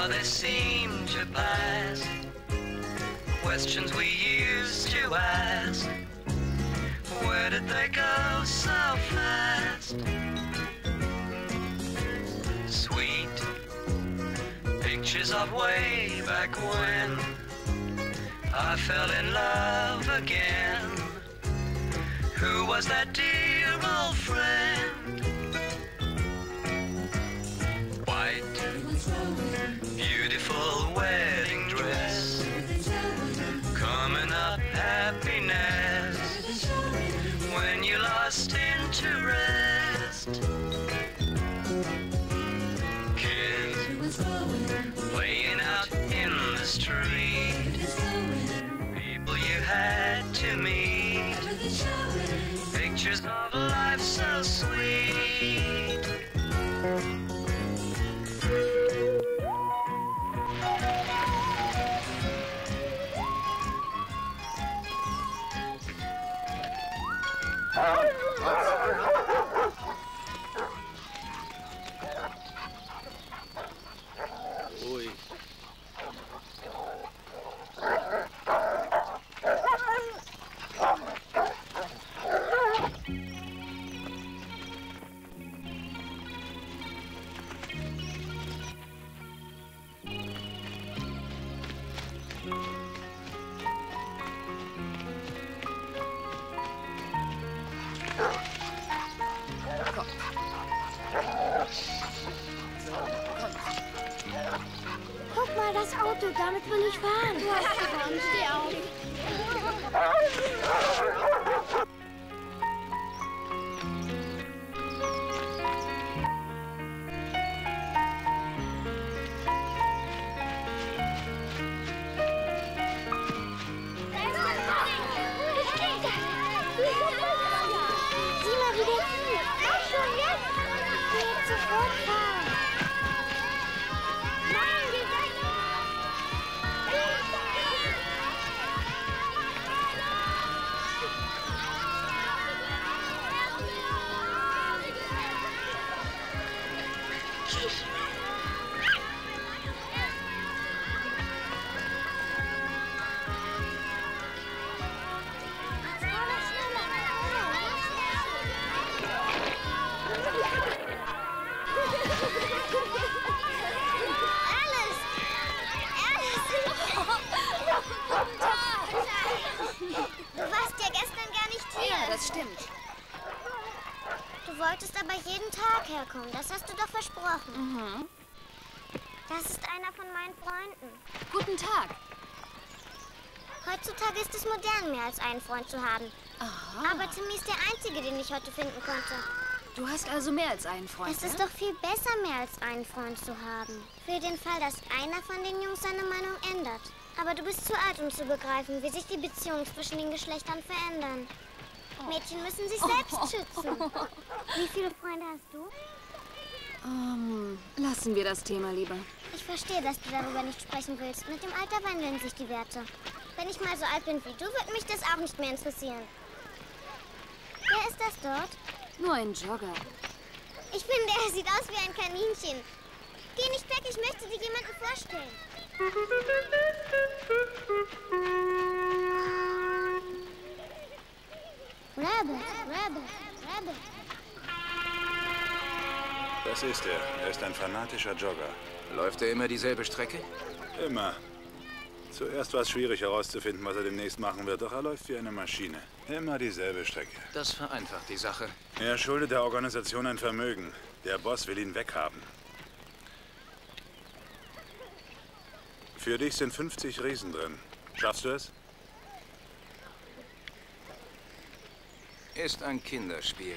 how they seem to pass. Questions we used to ask. Where did they go so fast? Sweet pictures of way back when I fell in love again. Who was that dear old friend? White, beautiful wedding dress, coming up happiness when you lost interest. Kids playing out in the street, people you had to meet, pictures of life so sweet. Ruhig. Guck mal, das Auto, damit will ich fahren. Du hast gewonnen, steh auf. Sieh mal, wie der fliegt. Mach schon jetzt. Ich will jetzt sofort fahren. Nein, geh weg. Du warst ja gestern gar nicht hier. Ja, das stimmt. Du wolltest aber jeden Tag herkommen. Das hast du doch versprochen. Mhm. Das ist einer von meinen Freunden. Guten Tag. Heutzutage ist es modern, mehr als einen Freund zu haben. Aha. Aber Timmy ist der Einzige, den ich heute finden konnte. Du hast also mehr als einen Freund, Es ist ja? doch viel besser, mehr als einen Freund zu haben. Für den Fall, dass einer von den Jungs seine Meinung ändert. Aber du bist zu alt, um zu begreifen, wie sich die Beziehungen zwischen den Geschlechtern verändern. Mädchen müssen sich selbst schützen. Wie viele Freunde hast du? Lassen wir das Thema lieber. Ich verstehe, dass du darüber nicht sprechen willst. Mit dem Alter wandeln sich die Werte. Wenn ich mal so alt bin wie du, wird mich das auch nicht mehr interessieren. Wer ist das dort? Nur ein Jogger. Ich finde, er sieht aus wie ein Kaninchen. Geh nicht weg, ich möchte dir jemanden vorstellen. Rabbit, Rabbit, Rabbit. Das ist er. Er ist ein fanatischer Jogger. Läuft er immer dieselbe Strecke? Immer. Zuerst war es schwierig herauszufinden, was er demnächst machen wird, doch er läuft wie eine Maschine. Immer dieselbe Strecke. Das vereinfacht die Sache. Er schuldet der Organisation ein Vermögen. Der Boss will ihn weghaben. Für dich sind 50 Riesen drin. Schaffst du es? Ist ein Kinderspiel.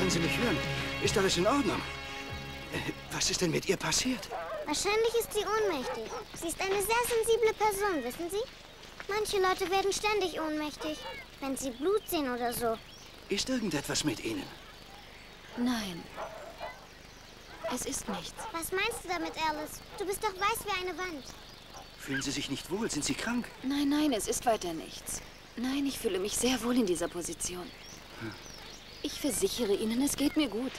Können Sie mich hören? Ist alles in Ordnung? Was ist denn mit ihr passiert? Wahrscheinlich ist sie ohnmächtig. Sie ist eine sehr sensible Person, wissen Sie? Manche Leute werden ständig ohnmächtig, wenn sie Blut sehen oder so. Ist irgendetwas mit Ihnen? Nein. Es ist nichts. Was meinst du damit, Alice? Du bist doch weiß wie eine Wand. Fühlen Sie sich nicht wohl? Sind Sie krank? Nein, nein, es ist weiter nichts. Nein, ich fühle mich sehr wohl in dieser Position. Ich versichere Ihnen, es geht mir gut.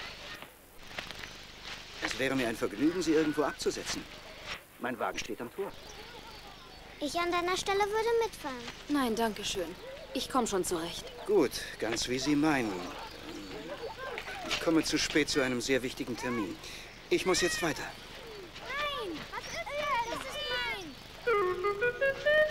Es wäre mir ein Vergnügen, Sie irgendwo abzusetzen. Mein Wagen steht am Tor. Ich an deiner Stelle würde mitfahren. Nein, danke schön. Ich komme schon zurecht. Gut, ganz wie Sie meinen. Ich komme zu spät zu einem sehr wichtigen Termin. Ich muss jetzt weiter. Nein! Was ist das? Das ist mein!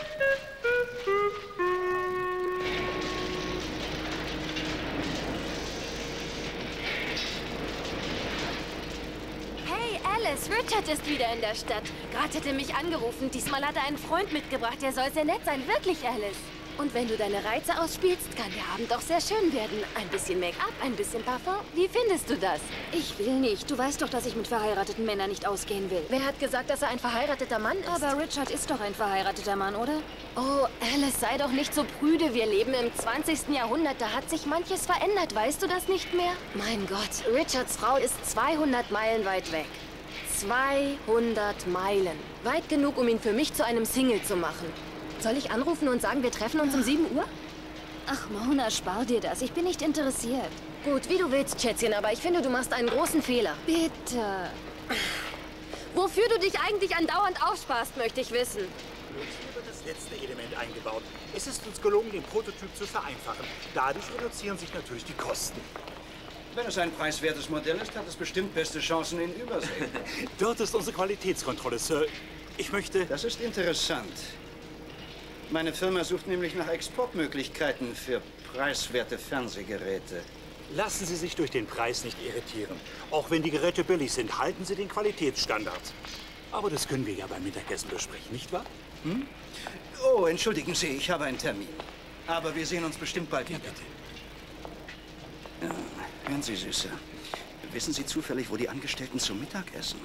Hey, Alice, Richard ist wieder in der Stadt. Gerade hat er mich angerufen. Diesmal hat er einen Freund mitgebracht. Der soll sehr nett sein. Wirklich, Alice. Und wenn du deine Reize ausspielst, kann der Abend auch sehr schön werden. Ein bisschen Make-up, ein bisschen Parfum. Wie findest du das? Ich will nicht. Du weißt doch, dass ich mit verheirateten Männern nicht ausgehen will. Wer hat gesagt, dass er ein verheirateter Mann ist? Aber Richard ist doch ein verheirateter Mann, oder? Oh, Alice, sei doch nicht so prüde. Wir leben im 20. Jahrhundert. Da hat sich manches verändert. Weißt du das nicht mehr? Mein Gott, Richards Frau ist 200 Meilen weit weg. 200 Meilen. Weit genug, um ihn für mich zu einem Single zu machen. Soll ich anrufen und sagen, wir treffen uns um 7 Uhr? Ach, Mona, spar dir das. Ich bin nicht interessiert. Gut, wie du willst, Schätzchen, aber ich finde, du machst einen großen Fehler. Bitte. Wofür du dich eigentlich andauernd aufsparst, möchte ich wissen. Hier wird das letzte Element eingebaut. Es ist uns gelungen, den Prototyp zu vereinfachen. Dadurch reduzieren sich natürlich die Kosten. Wenn es ein preiswertes Modell ist, hat es bestimmt beste Chancen in Übersee. Dort ist unsere Qualitätskontrolle, Sir. Ich möchte... Das ist interessant. Meine Firma sucht nämlich nach Exportmöglichkeiten für preiswerte Fernsehgeräte. Lassen Sie sich durch den Preis nicht irritieren. Auch wenn die Geräte billig sind, halten Sie den Qualitätsstandard. Aber das können wir ja beim Mittagessen besprechen, nicht wahr? Hm? Oh, entschuldigen Sie, ich habe einen Termin. Aber wir sehen uns bestimmt bald wieder. Bitte. Hören Sie, Süße. Wissen Sie zufällig, wo die Angestellten zum Mittag essen?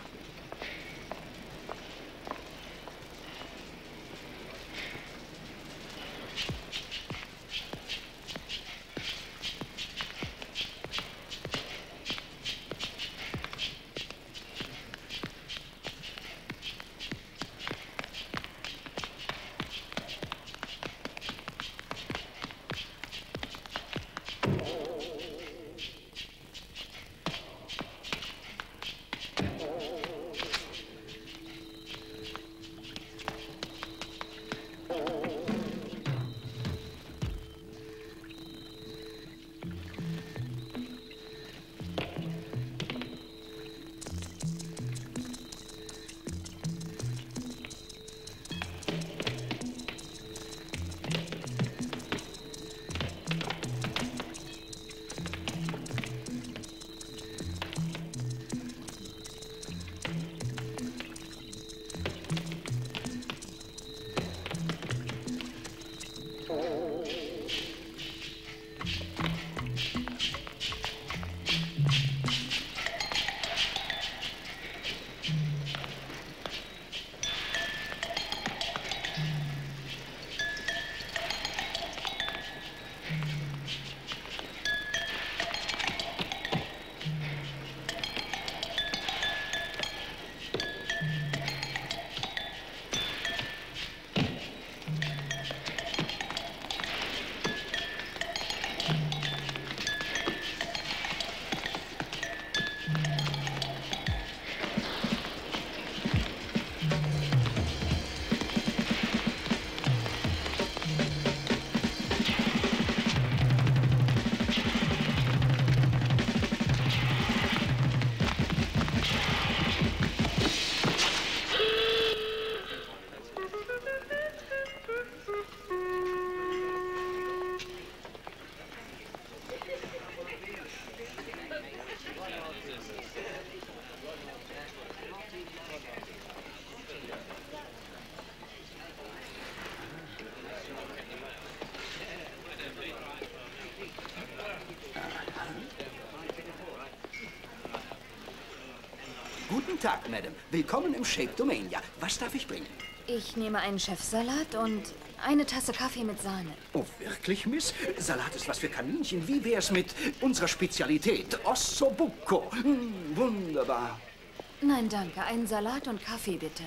Guten Tag, Madame. Willkommen im Shape-Domania. Was darf ich bringen? Ich nehme einen Chefsalat und eine Tasse Kaffee mit Sahne. Oh, wirklich, Miss? Salat ist was für Kaninchen. Wie wär's mit unserer Spezialität? Ossobuco. Wunderbar. Nein, danke. Einen Salat und Kaffee, bitte.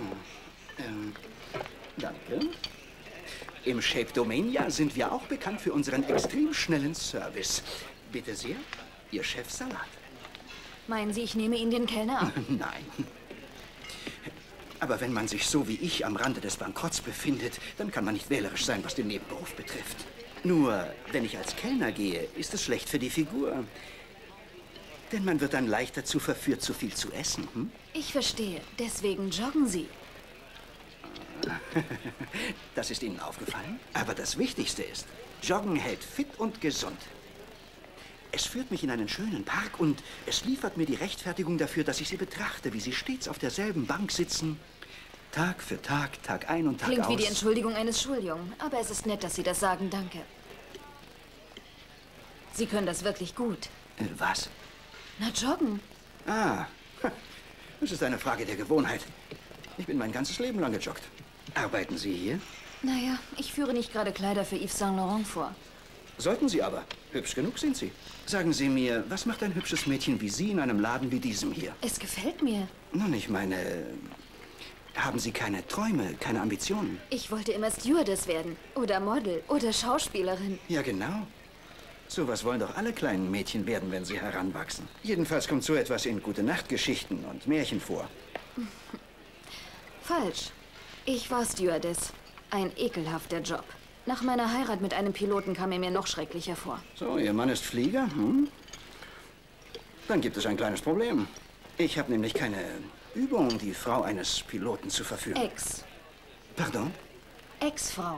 Danke. Im Shape-Domania sind wir auch bekannt für unseren extrem schnellen Service. Bitte sehr, Ihr Chefsalat. Meinen Sie, ich nehme Ihnen den Kellner ab? Nein. Aber wenn man sich so wie ich am Rande des Bankrotts befindet, dann kann man nicht wählerisch sein, was den Nebenberuf betrifft. Nur, wenn ich als Kellner gehe, ist es schlecht für die Figur. Denn man wird dann leicht dazu verführt, zu viel zu essen. Hm? Ich verstehe. Deswegen joggen Sie. Das ist Ihnen aufgefallen? Aber das Wichtigste ist, Joggen hält fit und gesund. Es führt mich in einen schönen Park und es liefert mir die Rechtfertigung dafür, dass ich Sie betrachte, wie Sie stets auf derselben Bank sitzen. Tag für Tag, Tag ein und Tag aus. Klingt wie die Entschuldigung eines Schuljungen. Aber es ist nett, dass Sie das sagen. Danke. Sie können das wirklich gut. Was? Na, joggen. Ah, das ist eine Frage der Gewohnheit. Ich bin mein ganzes Leben lang gejoggt. Arbeiten Sie hier? Naja, ich führe nicht gerade Kleider für Yves Saint Laurent vor. Sollten Sie aber. Hübsch genug sind Sie. Sagen Sie mir, was macht ein hübsches Mädchen wie Sie in einem Laden wie diesem hier? Es gefällt mir. Nun, ich meine, haben Sie keine Träume, keine Ambitionen? Ich wollte immer Stewardess werden. Oder Model. Oder Schauspielerin. Ja, genau. Sowas wollen doch alle kleinen Mädchen werden, wenn sie heranwachsen. Jedenfalls kommt so etwas in Gute-Nacht-Geschichten und Märchen vor. Falsch. Ich war Stewardess. Ein ekelhafter Job. Nach meiner Heirat mit einem Piloten kam er mir noch schrecklicher vor. So, Ihr Mann ist Flieger? Hm? Dann gibt es ein kleines Problem. Ich habe nämlich keine Übung, die Frau eines Piloten zu verführen. Ex. Pardon? Ex-Frau.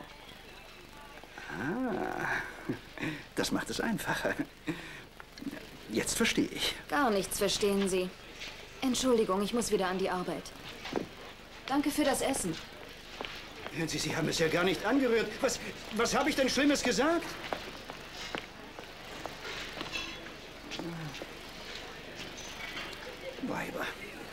Ah, das macht es einfacher. Jetzt verstehe ich. Gar nichts verstehen Sie. Entschuldigung, ich muss wieder an die Arbeit. Danke für das Essen. Hören Sie, Sie haben es ja gar nicht angerührt. Was habe ich denn Schlimmes gesagt? Weiber.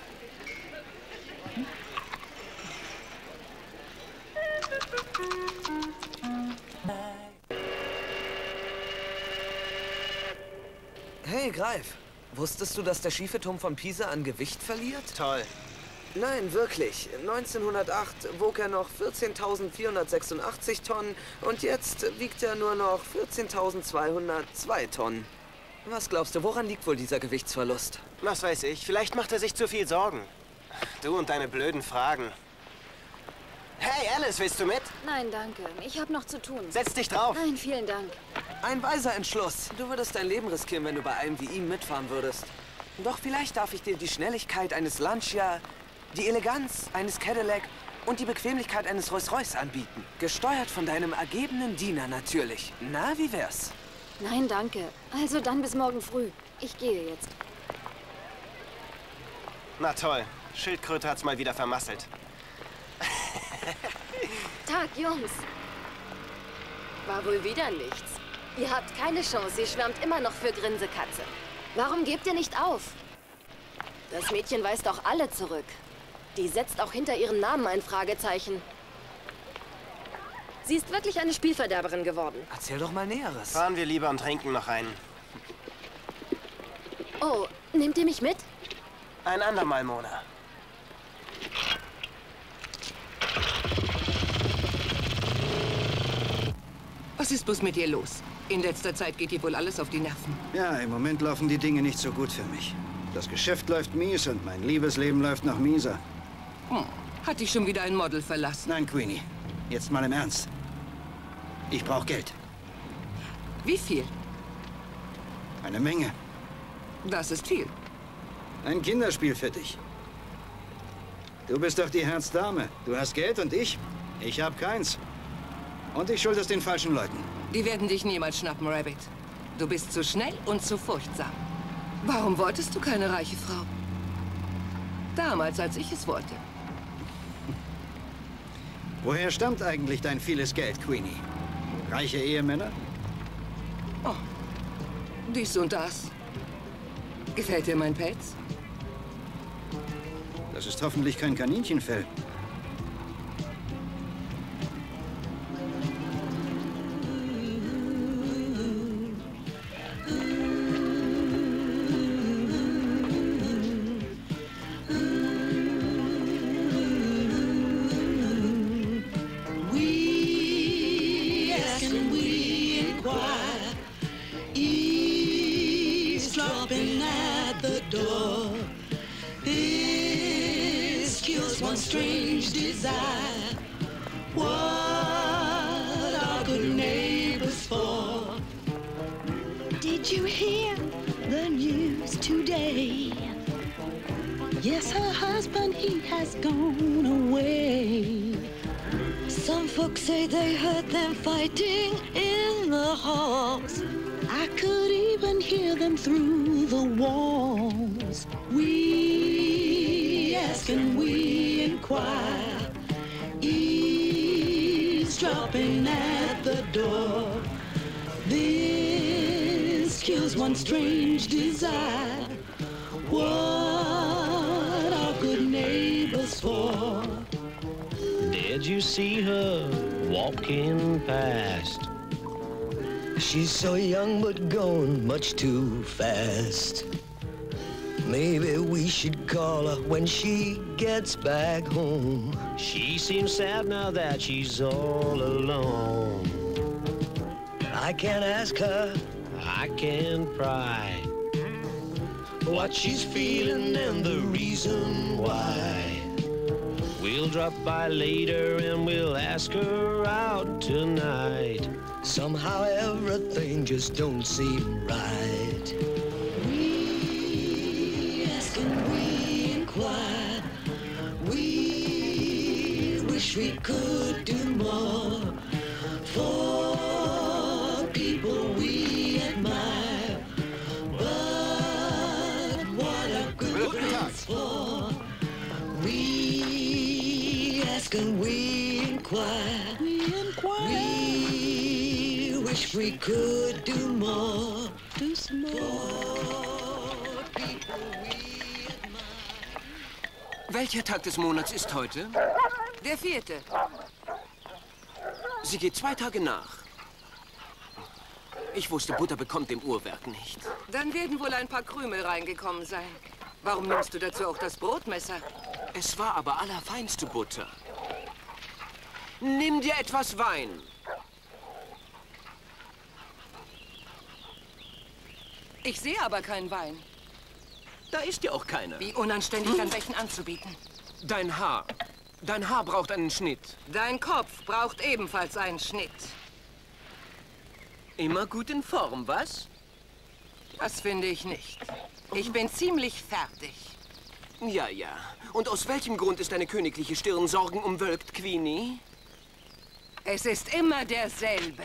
Hey, Greif. Wusstest du, dass der schiefe Turm von Pisa an Gewicht verliert? Toll. Nein, wirklich. 1908 wog er noch 14.486 Tonnen und jetzt wiegt er nur noch 14.202 Tonnen. Was glaubst du, woran liegt wohl dieser Gewichtsverlust? Was weiß ich, vielleicht macht er sich zu viel Sorgen. Du und deine blöden Fragen. Hey, Alice, willst du mit? Nein, danke. Ich habe noch zu tun. Setz dich drauf. Nein, vielen Dank. Ein weiser Entschluss. Du würdest dein Leben riskieren, wenn du bei einem wie ihm mitfahren würdest. Doch vielleicht darf ich dir die Schnelligkeit eines Lancia, die Eleganz eines Cadillac und die Bequemlichkeit eines Rolls-Royce anbieten. Gesteuert von deinem ergebenen Diener natürlich. Na, wie wär's? Nein, danke. Also dann bis morgen früh. Ich gehe jetzt. Na toll. Schildkröte hat's mal wieder vermasselt. Tag, Jungs. War wohl wieder nichts. Ihr habt keine Chance. Ihr schwärmt immer noch für Grinsekatze. Warum gebt ihr nicht auf? Das Mädchen weist auch alle zurück. Die setzt auch hinter ihrem Namen ein Fragezeichen. Sie ist wirklich eine Spielverderberin geworden. Erzähl doch mal Näheres. Fahren wir lieber und trinken noch einen. Oh, nehmt ihr mich mit? Ein andermal, Mona. Was ist bloß mit dir los? In letzter Zeit geht dir wohl alles auf die Nerven. Ja, im Moment laufen die Dinge nicht so gut für mich. Das Geschäft läuft mies und mein Liebesleben läuft noch mieser. Hat dich schon wieder ein Model verlassen? Nein, Queenie. Jetzt mal im Ernst. Ich brauche Geld. Wie viel? Eine Menge. Das ist viel. Ein Kinderspiel für dich. Du bist doch die Herzdame. Du hast Geld und ich habe keins. Und ich schulde es den falschen Leuten. Die werden dich niemals schnappen, Rabbit. Du bist zu schnell und zu furchtsam. Warum wolltest du keine reiche Frau? Damals, als ich es wollte. Woher stammt eigentlich dein vieles Geld, Queenie? Reiche Ehemänner? Oh, dies und das. Gefällt dir mein Pelz? Das ist hoffentlich kein Kaninchenfell. Strange desire. What are good neighbors for? Did you hear the news today? Yes, her husband, he has gone away. Some folks say they heard them fighting in the halls. I could even hear them through the walls. We ask and we inquire, eavesdropping at the door. This kills one strange desire. What are good neighbors for? Did you see her walking past? She's so young but going much too fast. Maybe we should call her when she gets back home. She seems sad now that she's all alone. I can't ask her, I can't pry what she's feeling and the reason why. We'll drop by later and we'll ask her out tonight. Somehow everything just don't seem right. We ask and we inquire. We wish we could do more for people we admire. But what are good friends for? We ask and we inquire. We wish we could do more. Do some more. People we admire. Welcher Tag des Monats ist heute? Der 4. Sie geht 2 Tage nach. Ich wusste, Butter bekommt im Uhrwerk nicht. Dann werden wohl ein paar Krümel reingekommen sein. Warum nimmst du dazu auch das Brotmesser? Es war aber allerfeinste Butter. Nimm dir etwas Wein. Ich sehe aber keinen Wein. Da ist ja auch keiner. Wie unanständig, dann welchen anzubieten. Dein Haar. Dein Haar braucht einen Schnitt. Dein Kopf braucht ebenfalls einen Schnitt. Immer gut in Form, was? Das finde ich nicht. Ich bin ziemlich fertig. Ja, ja. Und aus welchem Grund ist deine königliche Stirn sorgenumwölkt, Queenie? Es ist immer derselbe.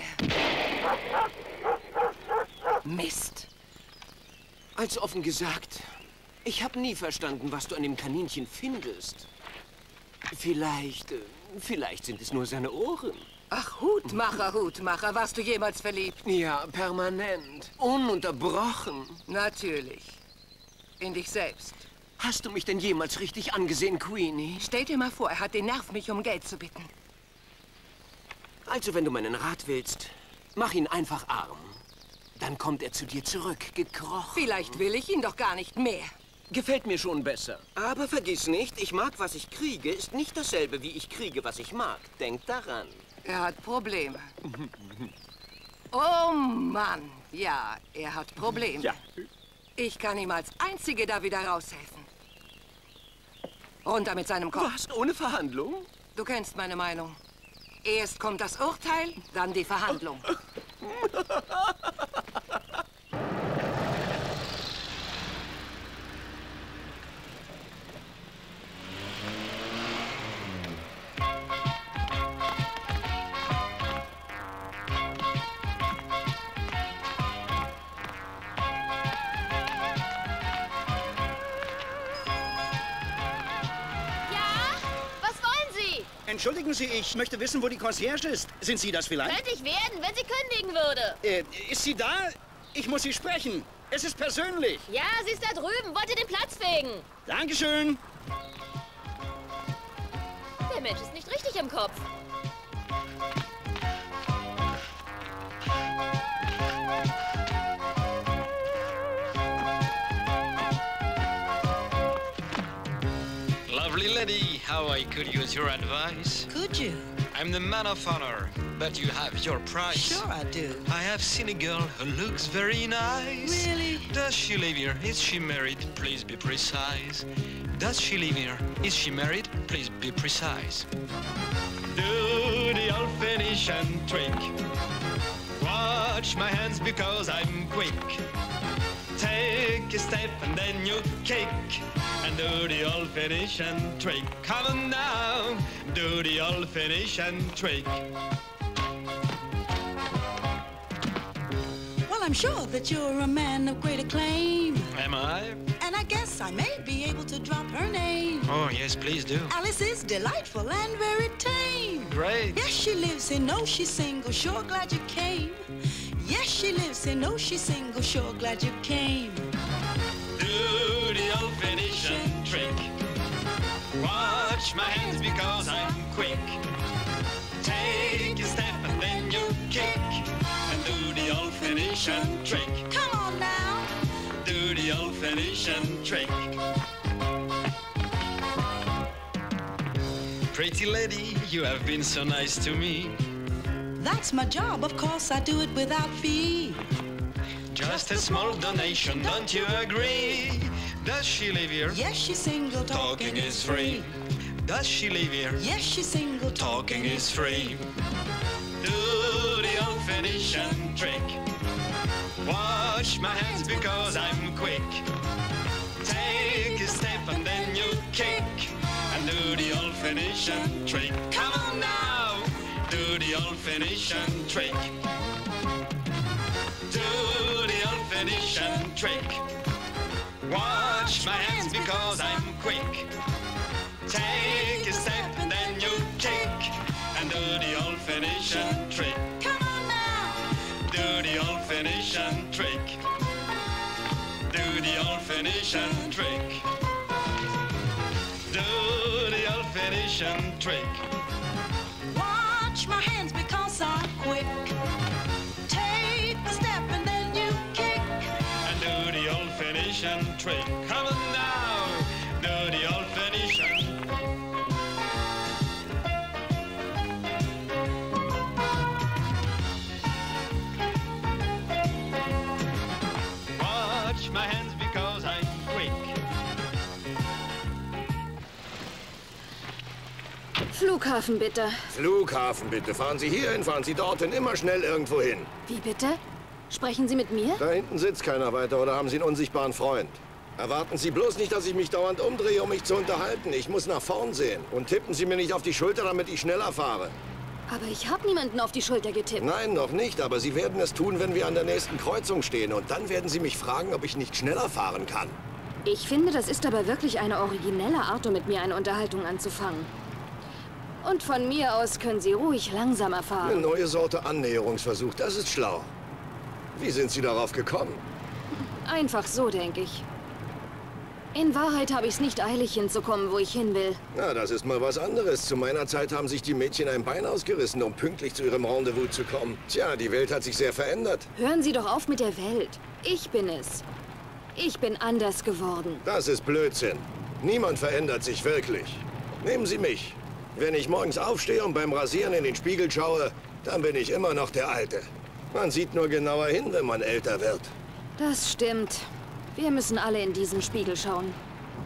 Mist. Also offen gesagt, ich habe nie verstanden, was du an dem Kaninchen findest. Vielleicht sind es nur seine Ohren. Ach, Hutmacher, warst du jemals verliebt? Ja, permanent. Ununterbrochen. Natürlich. In dich selbst. Hast du mich denn jemals richtig angesehen, Queenie? Stell dir mal vor, er hat den Nerv, mich um Geld zu bitten. Also, wenn du meinen Rat willst, mach ihn einfach arm. Dann kommt er zu dir zurückgekrochen. Vielleicht will ich ihn doch gar nicht mehr. Gefällt mir schon besser. Aber vergiss nicht, ich mag, was ich kriege, ist nicht dasselbe, wie ich kriege, was ich mag. Denk daran. Er hat Probleme. Oh Mann, ja, er hat Probleme. Ja. Ich kann ihm als Einzige da wieder raushelfen. Runter mit seinem Kopf. Was? Ohne Verhandlung? Du kennst meine Meinung. Erst kommt das Urteil, dann die Verhandlung. Entschuldigen Sie, ich möchte wissen, wo die Concierge ist. Sind Sie das vielleicht? Könnte ich werden, wenn sie kündigen würde. Ist sie da? Ich muss Sie sprechen. Es ist persönlich. Ja, sie ist da drüben. Wollt ihr den Platz fegen? Dankeschön. Mensch ist nicht richtig im Kopf. Lovely lady, how I could use your advice? Could you? I'm the man of honor, but you have your price. Sure I do. I have seen a girl who looks very nice. Really? Does she live here? Is she married? Please be precise. Does she live here? Is she married? Please be precise. Do the old Phoenician trick. Watch my hands because I'm quick. Take a step and then you kick. And do the old Phoenician trick. Come on now, do the old Phoenician trick. Well, I'm sure that you're a man of great acclaim. Am I? And I guess I may be able to drop her name. Oh, yes, please do. Alice is delightful and very tame. Great. Yes, she lives in No, she's single. Sure glad you came. Yes, she lives in No, she's single. Sure glad you came. Do the old Phoenician trick. Watch my hands because I'm quick. Take a step and then you kick. And do the old Phoenician trick. Come on now. Do the old Phoenician trick. Pretty lady, you have been so nice to me. That's my job, of course I do it without fee. Just a small donation, don't you agree? Does she live here? Yes, she's single, Talking is free. Does she live here? Yes, she's single, Talking is free. Do the old Phoenician trick. Watch my hands because I'm quick. Take a step and then you kick. And do the old Phoenician trick. Come on now, do the old Phoenician trick. Do the old Phoenician trick. Watch my hands because I'm quick. Take a step and then you kick. And do the old Phoenician trick. Come on now. Do the old Phoenician trick. Do the old Phoenician trick. Do the old Phoenician trick. Watch my hands because I'm quick. Take a step and then you kick. And do the old Phoenician trick. Come on now, do the old Phoenician. Watch my hands because I'm quick. Flughafen, bitte. Flughafen, bitte. Fahren Sie hier hin, fahren Sie dorthin, immer schnell irgendwo hin. Wie bitte? Sprechen Sie mit mir? Da hinten sitzt keiner weiter oder haben Sie einen unsichtbaren Freund? Erwarten Sie bloß nicht, dass ich mich dauernd umdrehe, um mich zu unterhalten. Ich muss nach vorn sehen. Und tippen Sie mir nicht auf die Schulter, damit ich schneller fahre. Aber ich habe niemanden auf die Schulter getippt. Nein, noch nicht. Aber Sie werden es tun, wenn wir an der nächsten Kreuzung stehen. Und dann werden Sie mich fragen, ob ich nicht schneller fahren kann. Ich finde, das ist aber wirklich eine originelle Art, um mit mir eine Unterhaltung anzufangen. Und von mir aus können Sie ruhig langsamer fahren. Eine neue Sorte Annäherungsversuch, das ist schlau. Wie sind Sie darauf gekommen? Einfach so, denke ich. In Wahrheit habe ich es nicht eilig, hinzukommen, wo ich hin will. Na, das ist mal was anderes. Zu meiner Zeit haben sich die Mädchen ein Bein ausgerissen, um pünktlich zu ihrem Rendezvous zu kommen. Tja, die Welt hat sich sehr verändert. Hören Sie doch auf mit der Welt. Ich bin es. Ich bin anders geworden. Das ist Blödsinn. Niemand verändert sich wirklich. Nehmen Sie mich. Wenn ich morgens aufstehe und beim Rasieren in den Spiegel schaue, dann bin ich immer noch der Alte. Man sieht nur genauer hin, wenn man älter wird. Das stimmt. Wir müssen alle in diesen Spiegel schauen.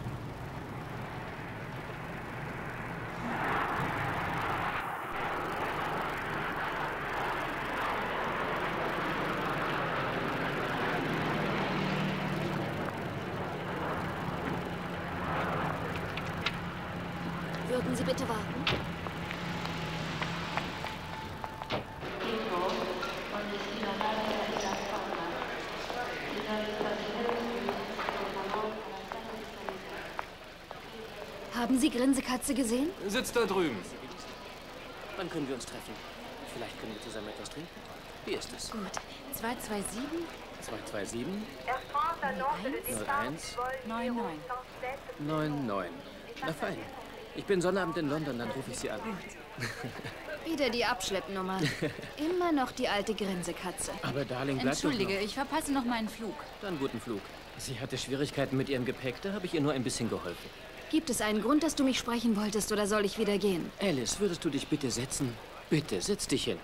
Würden Sie bitte warten? Haben Sie Grinsekatze gesehen? Sitzt da drüben. Wann können wir uns treffen? Vielleicht können wir zusammen etwas trinken. Wie ist es? Gut. 227? 227? 01? 99. 99. Na fein. Ich bin Sonnabend in London, dann rufe ich Sie an. Wieder die Abschleppnummer. Immer noch die alte Grinsekatze. Aber Darling, bleib doch noch. Entschuldige, ich verpasse noch meinen Flug. Dann guten Flug. Sie hatte Schwierigkeiten mit ihrem Gepäck, da habe ich ihr nur ein bisschen geholfen. Gibt es einen Grund, dass du mich sprechen wolltest, oder soll ich wieder gehen? Alice, würdest du dich bitte setzen? Bitte, setz dich hin.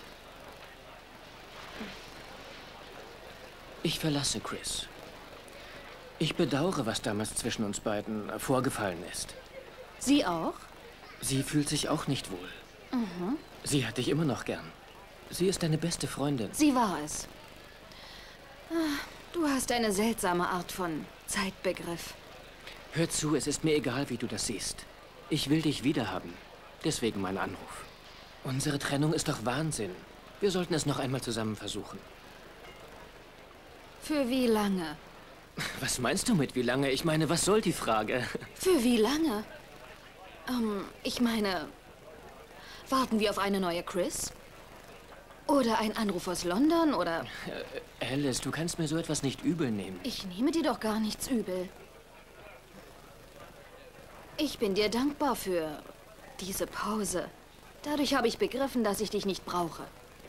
Ich verlasse Chris. Ich bedauere, was damals zwischen uns beiden vorgefallen ist. Sie auch? Sie fühlt sich auch nicht wohl. Mhm. Sie hat dich immer noch gern. Sie ist deine beste Freundin. Sie war es. Du hast eine seltsame Art von Zeitbegriff. Hör zu, es ist mir egal, wie du das siehst. Ich will dich wiederhaben. Deswegen mein Anruf. Unsere Trennung ist doch Wahnsinn. Wir sollten es noch einmal zusammen versuchen. Für wie lange? Was meinst du mit wie lange? Ich meine, was soll die Frage? Für wie lange? Ich meine, warten wir auf eine neue Chris? Oder ein Anruf aus London, oder... Alice, du kannst mir so etwas nicht übel nehmen. Ich nehme dir doch gar nichts übel. Ich bin dir dankbar für diese Pause. Dadurch habe ich begriffen, dass ich dich nicht brauche.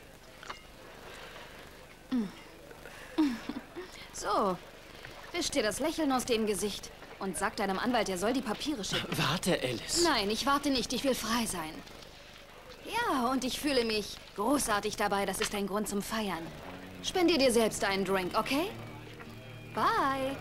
So, wisch dir das Lächeln aus dem Gesicht und sag deinem Anwalt, er soll die Papiere schicken. Warte, Alice. Nein, ich warte nicht. Ich will frei sein. Ja, und ich fühle mich großartig dabei. Das ist ein Grund zum Feiern. Spendier dir selbst einen Drink, okay? Bye.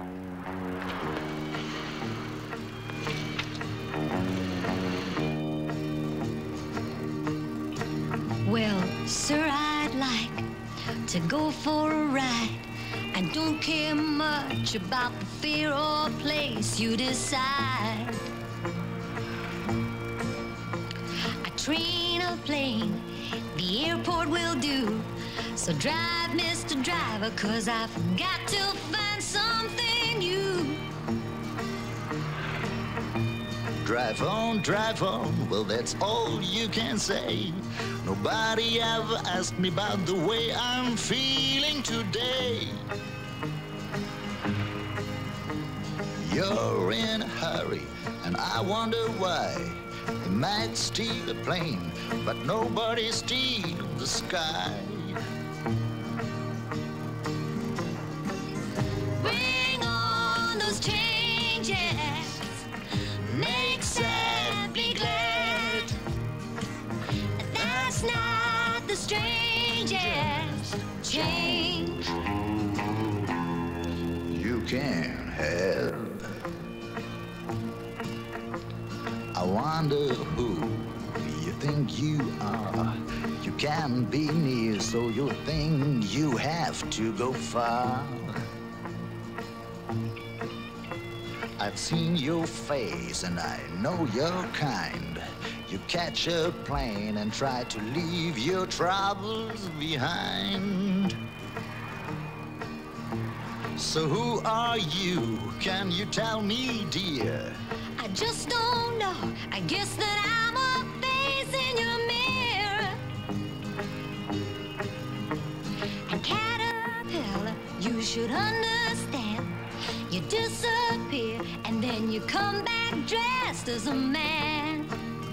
Well, sir, I'd like to go for a ride. I don't care much about the fear or place you decide. A train or plane, the airport will do. So drive, Mr. Driver, 'cause I've got to find something new. Drive on, well, that's all you can say. Nobody ever asked me about the way I'm feeling today. You're in a hurry, and I wonder why. You might steal a plane, but nobody steals the sky. Bring on those changes, make sad be glad. That's not the strangest change You can have. I wonder who you think you are. You can't be near, so you think you have to go far. I've seen your face and I know your kind. You catch a plane and try to leave your troubles behind. So who are you? Can you tell me, dear? I just don't know. I guess that I'm a face in your mirror. And caterpillar, you should understand. You disappear and then you come back dressed as a man.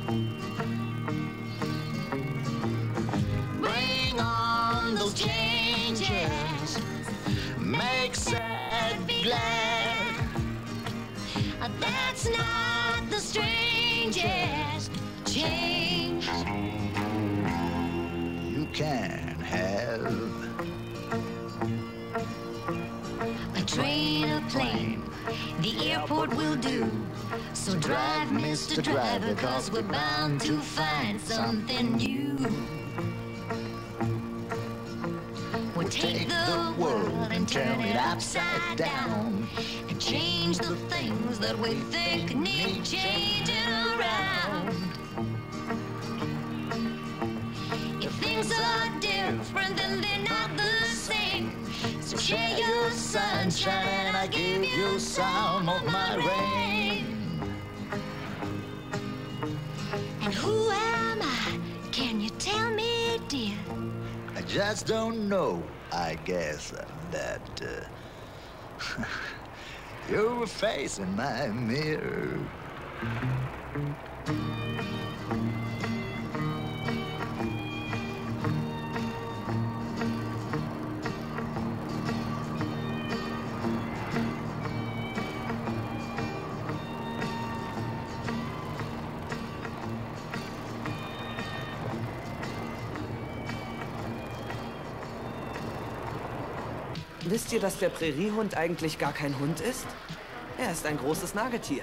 Bring on those changes. Make sad be glad. That's not the strangest change You can have. A train, a plane, the airport will do. So drive, Mr. Driver, 'cause we're bound to find something new. We'll take the world and turn it upside down and change the things that we think need changing around. If things are different, then they're not the same. So share your sunshine and I'll give you some of my rain. And who am I? Can you tell me, dear? I just don't know, I guess, that you're a face in my mirror. Wisst ihr, dass der Präriehund eigentlich gar kein Hund ist? Er ist ein großes Nagetier.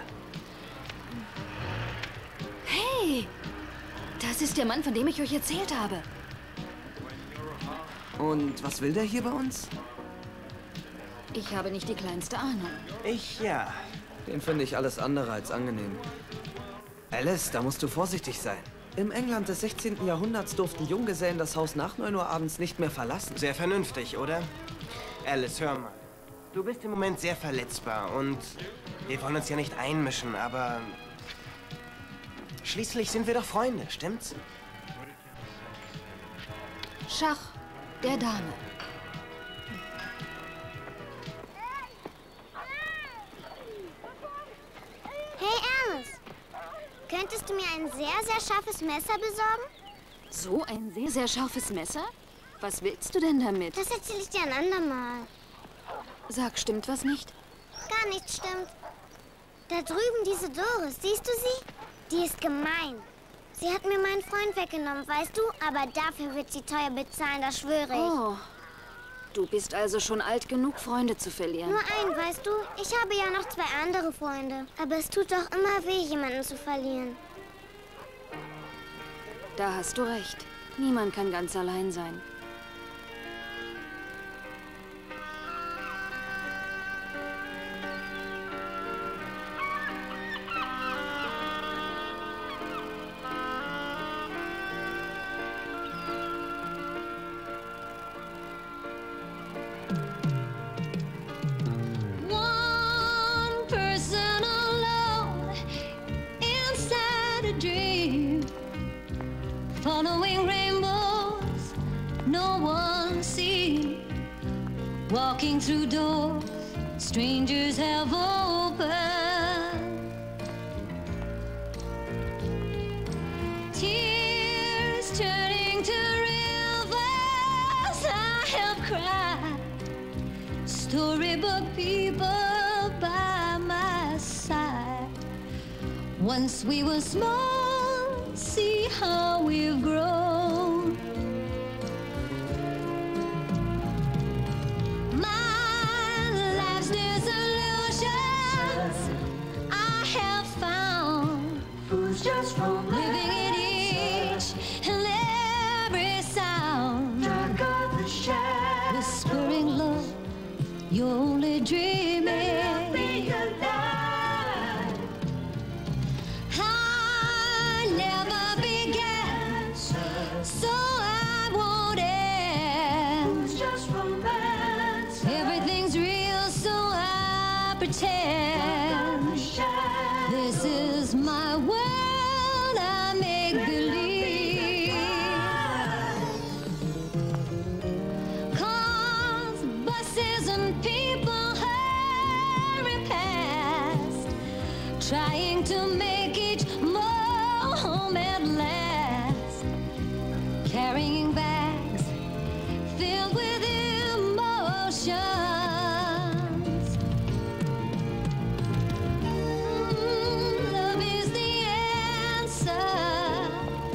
Hey! Das ist der Mann, von dem ich euch erzählt habe. Und was will der hier bei uns? Ich habe nicht die kleinste Ahnung. Ich ja. Den finde ich alles andere als angenehm. Alice, da musst du vorsichtig sein. Im England des 16. Jahrhunderts durften Junggesellen das Haus nach 9 Uhr abends nicht mehr verlassen. Sehr vernünftig, oder? Alice, hör mal. Du bist im Moment sehr verletzbar und wir wollen uns ja nicht einmischen, aber schließlich sind wir doch Freunde, stimmt's? Schach der Dame. Hey Alice, könntest du mir ein sehr, sehr scharfes Messer besorgen? So ein sehr, sehr scharfes Messer? Was willst du denn damit? Das erzähle ich dir ein andermal. Sag, stimmt was nicht? Gar nichts stimmt. Da drüben diese Doris, siehst du sie? Die ist gemein. Sie hat mir meinen Freund weggenommen, weißt du? Aber dafür wird sie teuer bezahlen, das schwöre ich. Oh, du bist also schon alt genug, Freunde zu verlieren. Nur einen, weißt du? Ich habe ja noch 2 andere Freunde. Aber es tut doch immer weh, jemanden zu verlieren. Da hast du recht. Niemand kann ganz allein sein. One person alone inside a dream, following rainbows no one sees, walking through doors strangers have opened, tears turning to rivers I have cried, storybook people by my side. Once we were small, see how we've grown. My life's disillusions I have found. Who's just living in each and every sound. Dark of the shadows, whispering love, you're only dreaming. I never began, so I won't end. It's just romance. Everything's real, so I pretend. This is my world, I make believe. 'Cause buses and people hurry past, trying to make each moment last, carrying bags filled with emotions. Love is the answer.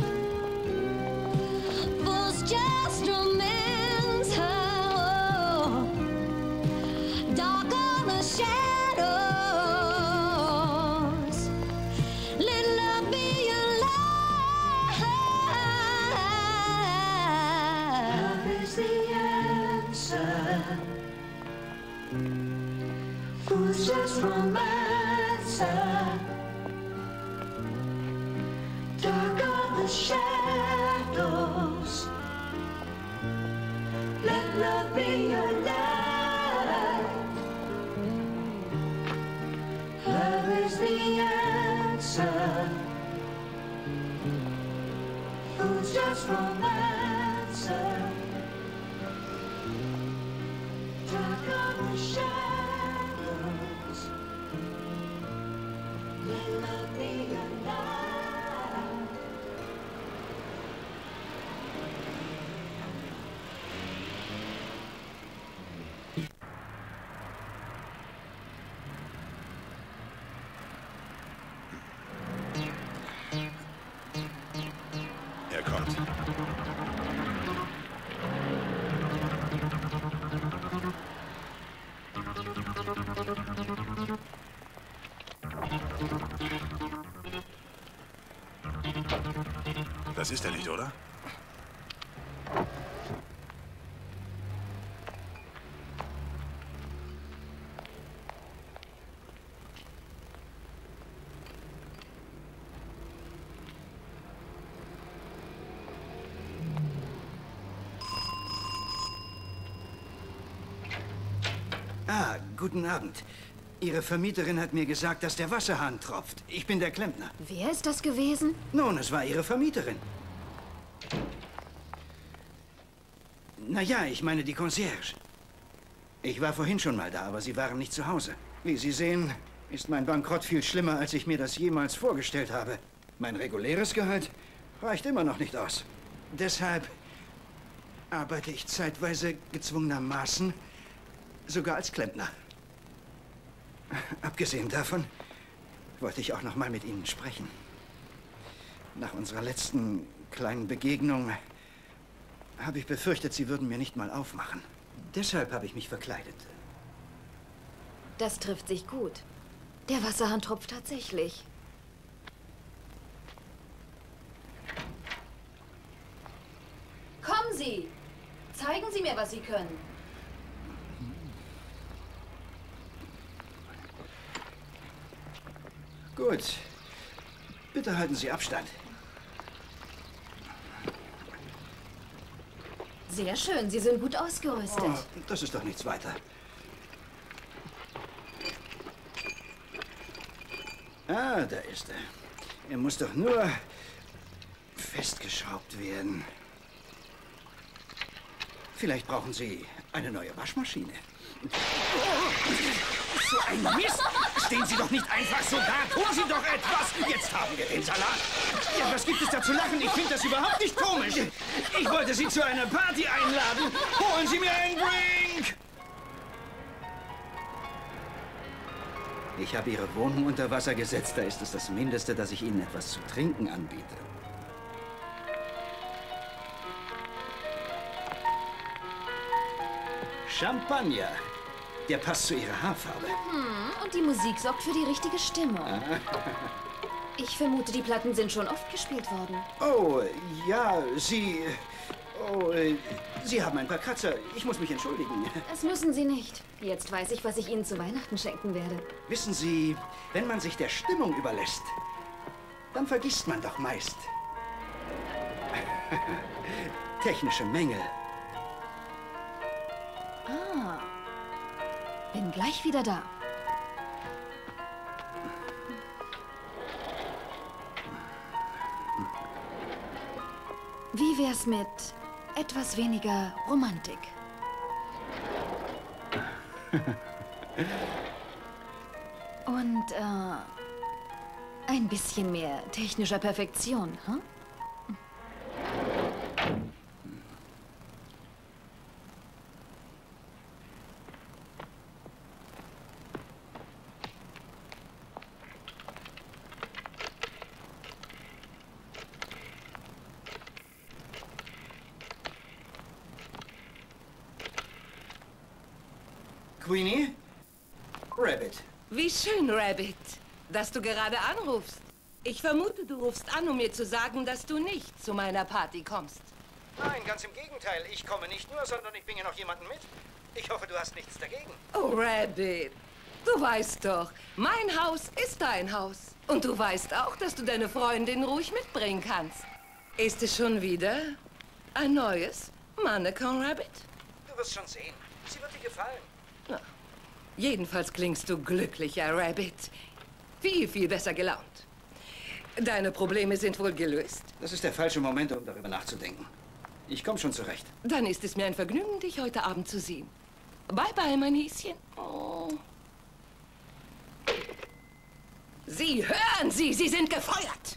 Fool's just romance. Oh, dark are the shadows. Let love be your light. Love is the answer. Fool's just romance. Dark are the shadows. Let love be your light. Love is the answer. Who's just romance? Dark are the shadows. Let love be your light. Das ist er nicht, oder? Ah, guten Abend. Ihre Vermieterin hat mir gesagt, dass der Wasserhahn tropft. Ich bin der Klempner. Wer ist das gewesen? Nun, es war Ihre Vermieterin. Naja, ich meine die Concierge. Ich war vorhin schon mal da, aber Sie waren nicht zu Hause. Wie Sie sehen, ist mein Bankrott viel schlimmer, als ich mir das jemals vorgestellt habe. Mein reguläres Gehalt reicht immer noch nicht aus. Deshalb arbeite ich zeitweise gezwungenermaßen sogar als Klempner. Abgesehen davon wollte ich auch noch mal mit Ihnen sprechen. Nach unserer letzten kleinen Begegnung habe ich befürchtet, Sie würden mir nicht mal aufmachen. Deshalb habe ich mich verkleidet. Das trifft sich gut. Der Wasserhahn tropft tatsächlich. Kommen Sie! Zeigen Sie mir, was Sie können. Gut. Bitte halten Sie Abstand. Sehr schön, Sie sind gut ausgerüstet. Oh, das ist doch nichts weiter. Ah, da ist er. Er muss doch nur festgeschraubt werden. Vielleicht brauchen Sie eine neue Waschmaschine. So ein Mist! Stehen Sie doch nicht einfach so da! Tun Sie doch etwas! Jetzt haben wir den Salat! Ja, was gibt es da zu lachen? Ich finde das überhaupt nicht komisch! Ich wollte Sie zu einer Party einladen! Holen Sie mir einen Drink! Ich habe Ihre Wohnung unter Wasser gesetzt. Da ist es das Mindeste, dass ich Ihnen etwas zu trinken anbiete. Champagner. Der passt zu Ihrer Haarfarbe. Und die Musik sorgt für die richtige Stimmung. Ich vermute, die Platten sind schon oft gespielt worden. Oh, ja, Sie... Oh, Sie haben ein paar Kratzer. Ich muss mich entschuldigen. Das müssen Sie nicht. Jetzt weiß ich, was ich Ihnen zu Weihnachten schenken werde. Wissen Sie, wenn man sich der Stimmung überlässt, dann vergisst man doch meist technische Mängel. Ah, bin gleich wieder da. Wie wär's mit etwas weniger Romantik? Und, ein bisschen mehr technischer Perfektion, hm? Queenie? Rabbit. Wie schön, Rabbit, dass du gerade anrufst. Ich vermute, du rufst an, um mir zu sagen, dass du nicht zu meiner Party kommst. Nein, ganz im Gegenteil. Ich komme nicht nur, sondern ich bringe noch jemanden mit. Ich hoffe, du hast nichts dagegen. Oh, Rabbit, du weißt doch, mein Haus ist dein Haus. Und du weißt auch, dass du deine Freundin ruhig mitbringen kannst. Ist es schon wieder ein neues Mannequin, Rabbit? Du wirst schon sehen. Sie wird dir gefallen. Na, jedenfalls klingst du glücklicher, Rabbit. Viel, viel besser gelaunt. Deine Probleme sind wohl gelöst? Das ist der falsche Moment, um darüber nachzudenken. Ich komme schon zurecht. Dann ist es mir ein Vergnügen, dich heute Abend zu sehen. Bye, bye, mein Häschen. Oh. Sie hören Sie, Sie sind gefeuert.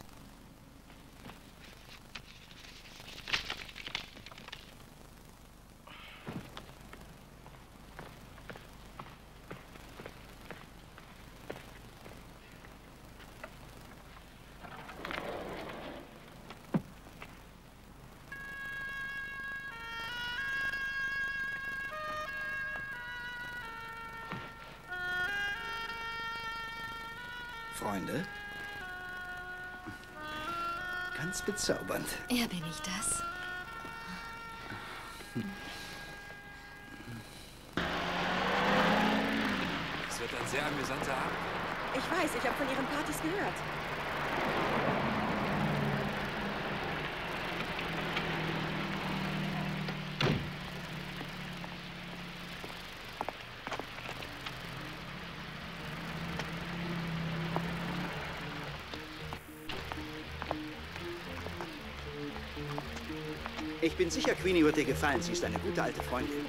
Freunde? Ganz bezaubernd. Ja, bin ich das? Es wird ein sehr amüsanter Abend. Ich weiß, ich habe von Ihren Partys gehört. Ich bin sicher, Queenie wird dir gefallen. Sie ist eine gute alte Freundin.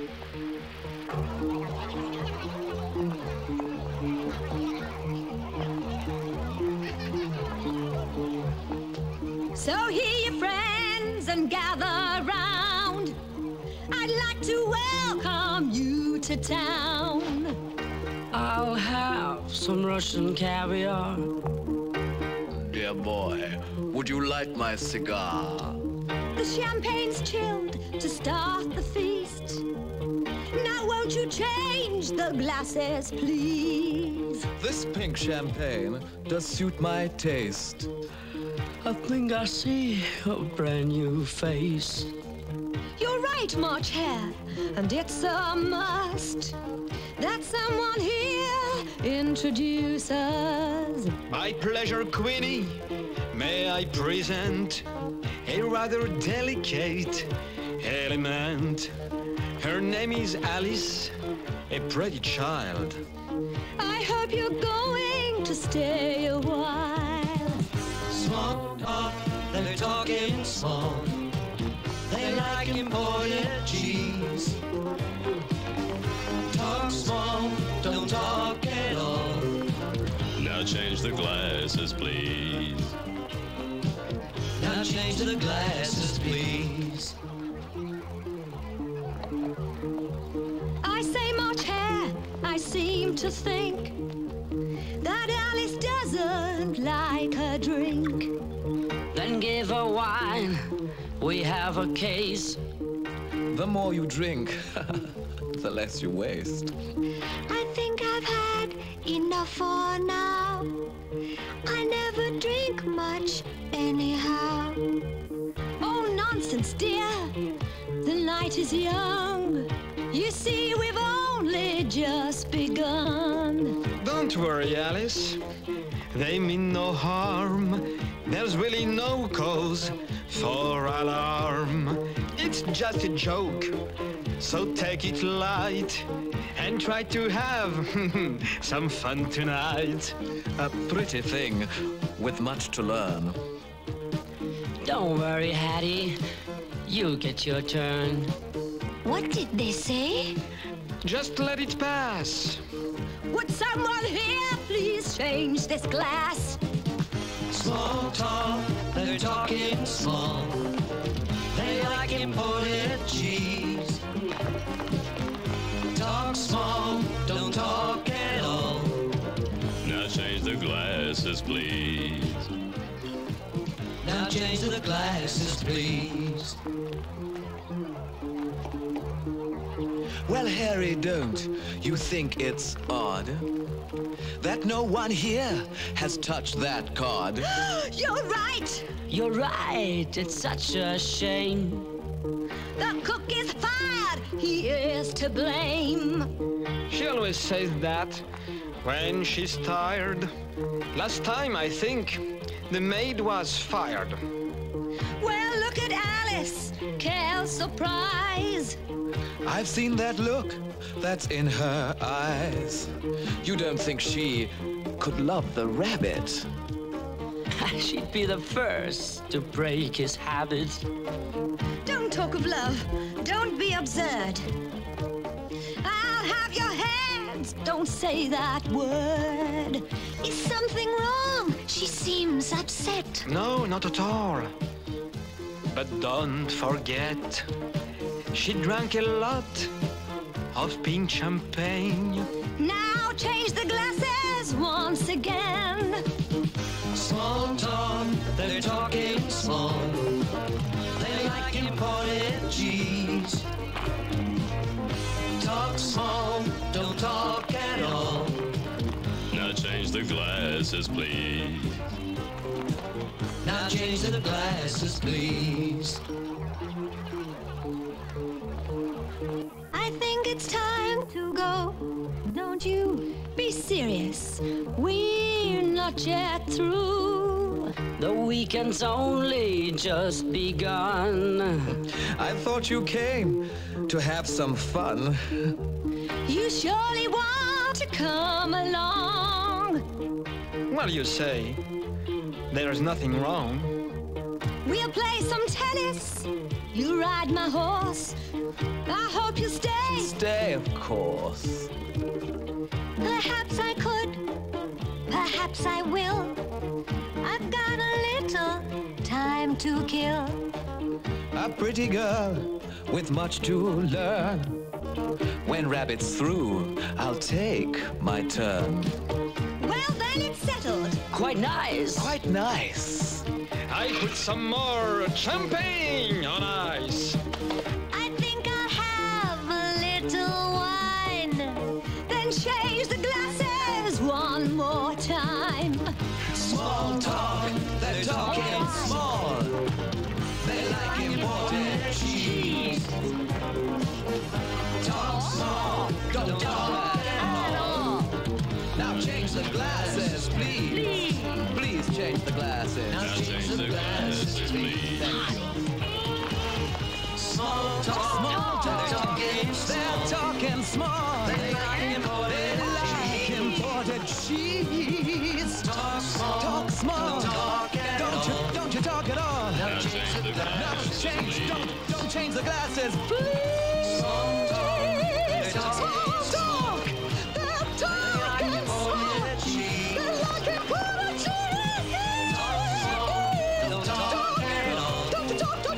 So hear your friends and gather round. I'd like to welcome you to town. I'll have some Russian caviar. Dear boy, would you light my cigar? The champagne's chilled to start the feast. Now won't you change the glasses, please? This pink champagne does suit my taste. I think I see a brand new face. You're right, March Hare, and it's a must that someone here introduce us. My pleasure, Queenie. May I present a rather delicate element. Her name is Alice, a pretty child. I hope you're going to stay a while. Small talk, they're talking small. They like imported cheese. Talk small, don't talk at all. Now change the glasses, please. Now change the glasses, please. I say, March Hare, I seem to think that Alice doesn't like a drink. Then give her wine. We have a case. The more you drink, the less you waste. I think I've had enough for now. I never drink much anyhow. Oh, nonsense, dear. The night is young. You see, we've only just begun. Don't worry, Alice. They mean no harm. There's really no cause for alarm. It's just a joke, so take it light and try to have some fun tonight. A pretty thing with much to learn. Don't worry, Hattie. You get your turn. What did they say? Just let it pass. Would someone here please change this glass? Small talk, they're talking small. They like imported cheese. Talk small, don't talk at all. Now change the glasses, please. Now change the glasses, please. Well, Harry, don't you think it's odd that no one here has touched that card? You're right. You're right. It's such a shame. The cook is fired. He is to blame. She always says that when she's tired. Last time, I think, the maid was fired. Well, look at Alice. Quelle surprise. I've seen that look that's in her eyes. You don't think she could love the rabbit? She'd be the first to break his habit. Don't talk of love. Don't be absurd. I'll have your hands. Don't say that word. Is something wrong? She seems upset. No, not at all. But don't forget, she drank a lot of pink champagne. Now change the glasses once again. Small talk, they're talking small. They like imported cheese. Talk small, don't talk at all. Now change the glasses, please. Now change the glasses, please. I think it's time to go. Don't you be serious. We're not yet through. The weekend's only just begun. I thought you came to have some fun. You surely want to come along. What do you say? There's nothing wrong. We'll play some tennis. You ride my horse. I hope you stay. Stay, of course. Perhaps I could. Perhaps I will. I've got a little time to kill. A pretty girl with much to learn. When Rabbit's through, I'll take my turn. Well, then it's settled. Quite nice. Quite nice. I put some more champagne on ice. I think I'll have a little wine. Then change the glasses one more time. Small talk, they're talking small. They like imported cheese. Talk small, don't talk at all. Now change the glasses, please. Please change the glasses. Now change the glasses, please. Small talk, they're talking small. They like imported cheese. Talk small, don't you talk at all. Now change the glasses, please. Don't change the glasses, please. Small talk. They're talking small. They're like imported cheese. Don't talk at all. Don't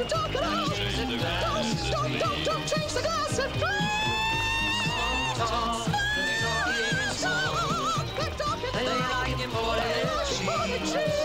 change the glasses, please. Small talk. They like imported cheese.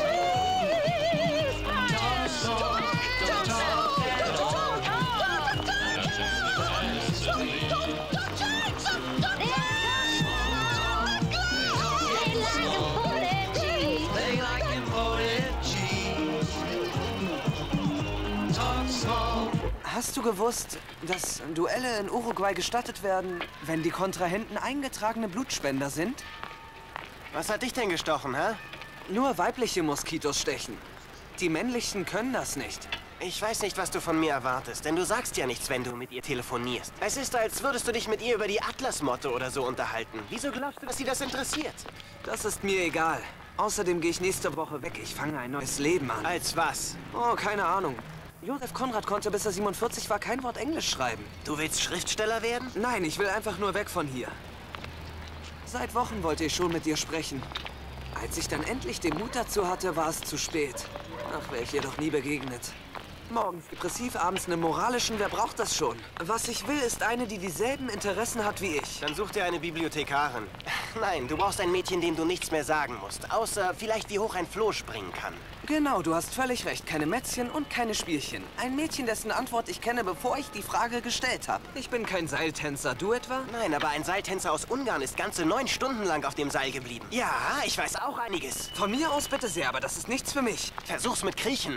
Hast du gewusst, dass Duelle in Uruguay gestattet werden, wenn die Kontrahenten eingetragene Blutspender sind? Was hat dich denn gestochen, hä? Nur weibliche Moskitos stechen. Die männlichen können das nicht. Ich weiß nicht, was du von mir erwartest, denn du sagst ja nichts, wenn du mit ihr telefonierst. Es ist, als würdest du dich mit ihr über die Atlas-Motte oder so unterhalten. Wieso glaubst du, dass sie das interessiert? Das ist mir egal. Außerdem gehe ich nächste Woche weg. Ich fange ein neues Leben an. Als was? Oh, keine Ahnung. Josef Konrad konnte, bis er 47 war, kein Wort Englisch schreiben. Du willst Schriftsteller werden? Nein, ich will einfach nur weg von hier. Seit Wochen wollte ich schon mit dir sprechen. Als ich dann endlich den Mut dazu hatte, war es zu spät. Ach, wäre ich ihr doch nie begegnet. Morgens depressiv, abends einen moralischen, wer braucht das schon? Was ich will, ist eine, die dieselben Interessen hat wie ich. Dann such dir eine Bibliothekarin. Nein, du brauchst ein Mädchen, dem du nichts mehr sagen musst. Außer vielleicht, wie hoch ein Floh springen kann. Genau, du hast völlig recht. Keine Mätzchen und keine Spielchen. Ein Mädchen, dessen Antwort ich kenne, bevor ich die Frage gestellt habe. Ich bin kein Seiltänzer. Du etwa? Nein, aber ein Seiltänzer aus Ungarn ist ganze 9 Stunden lang auf dem Seil geblieben. Ja, ich weiß auch einiges. Von mir aus bitte sehr, aber das ist nichts für mich. Versuch's mit Kriechen.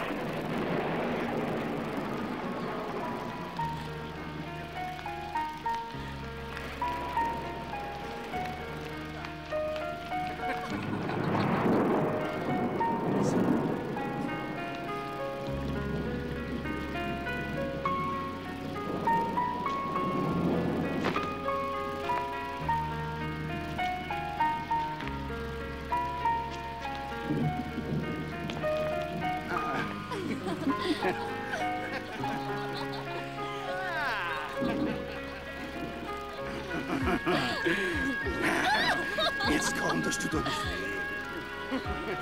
Jetzt komm, das tut doch nicht weh.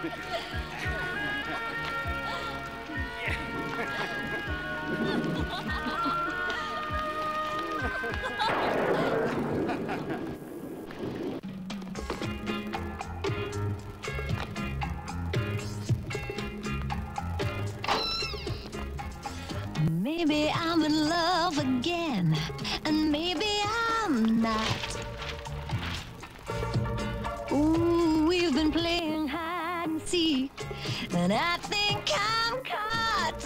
Maybe I'm in love again, and maybe I'm not. Ooh, we've been playing hide and seek, and I come cut.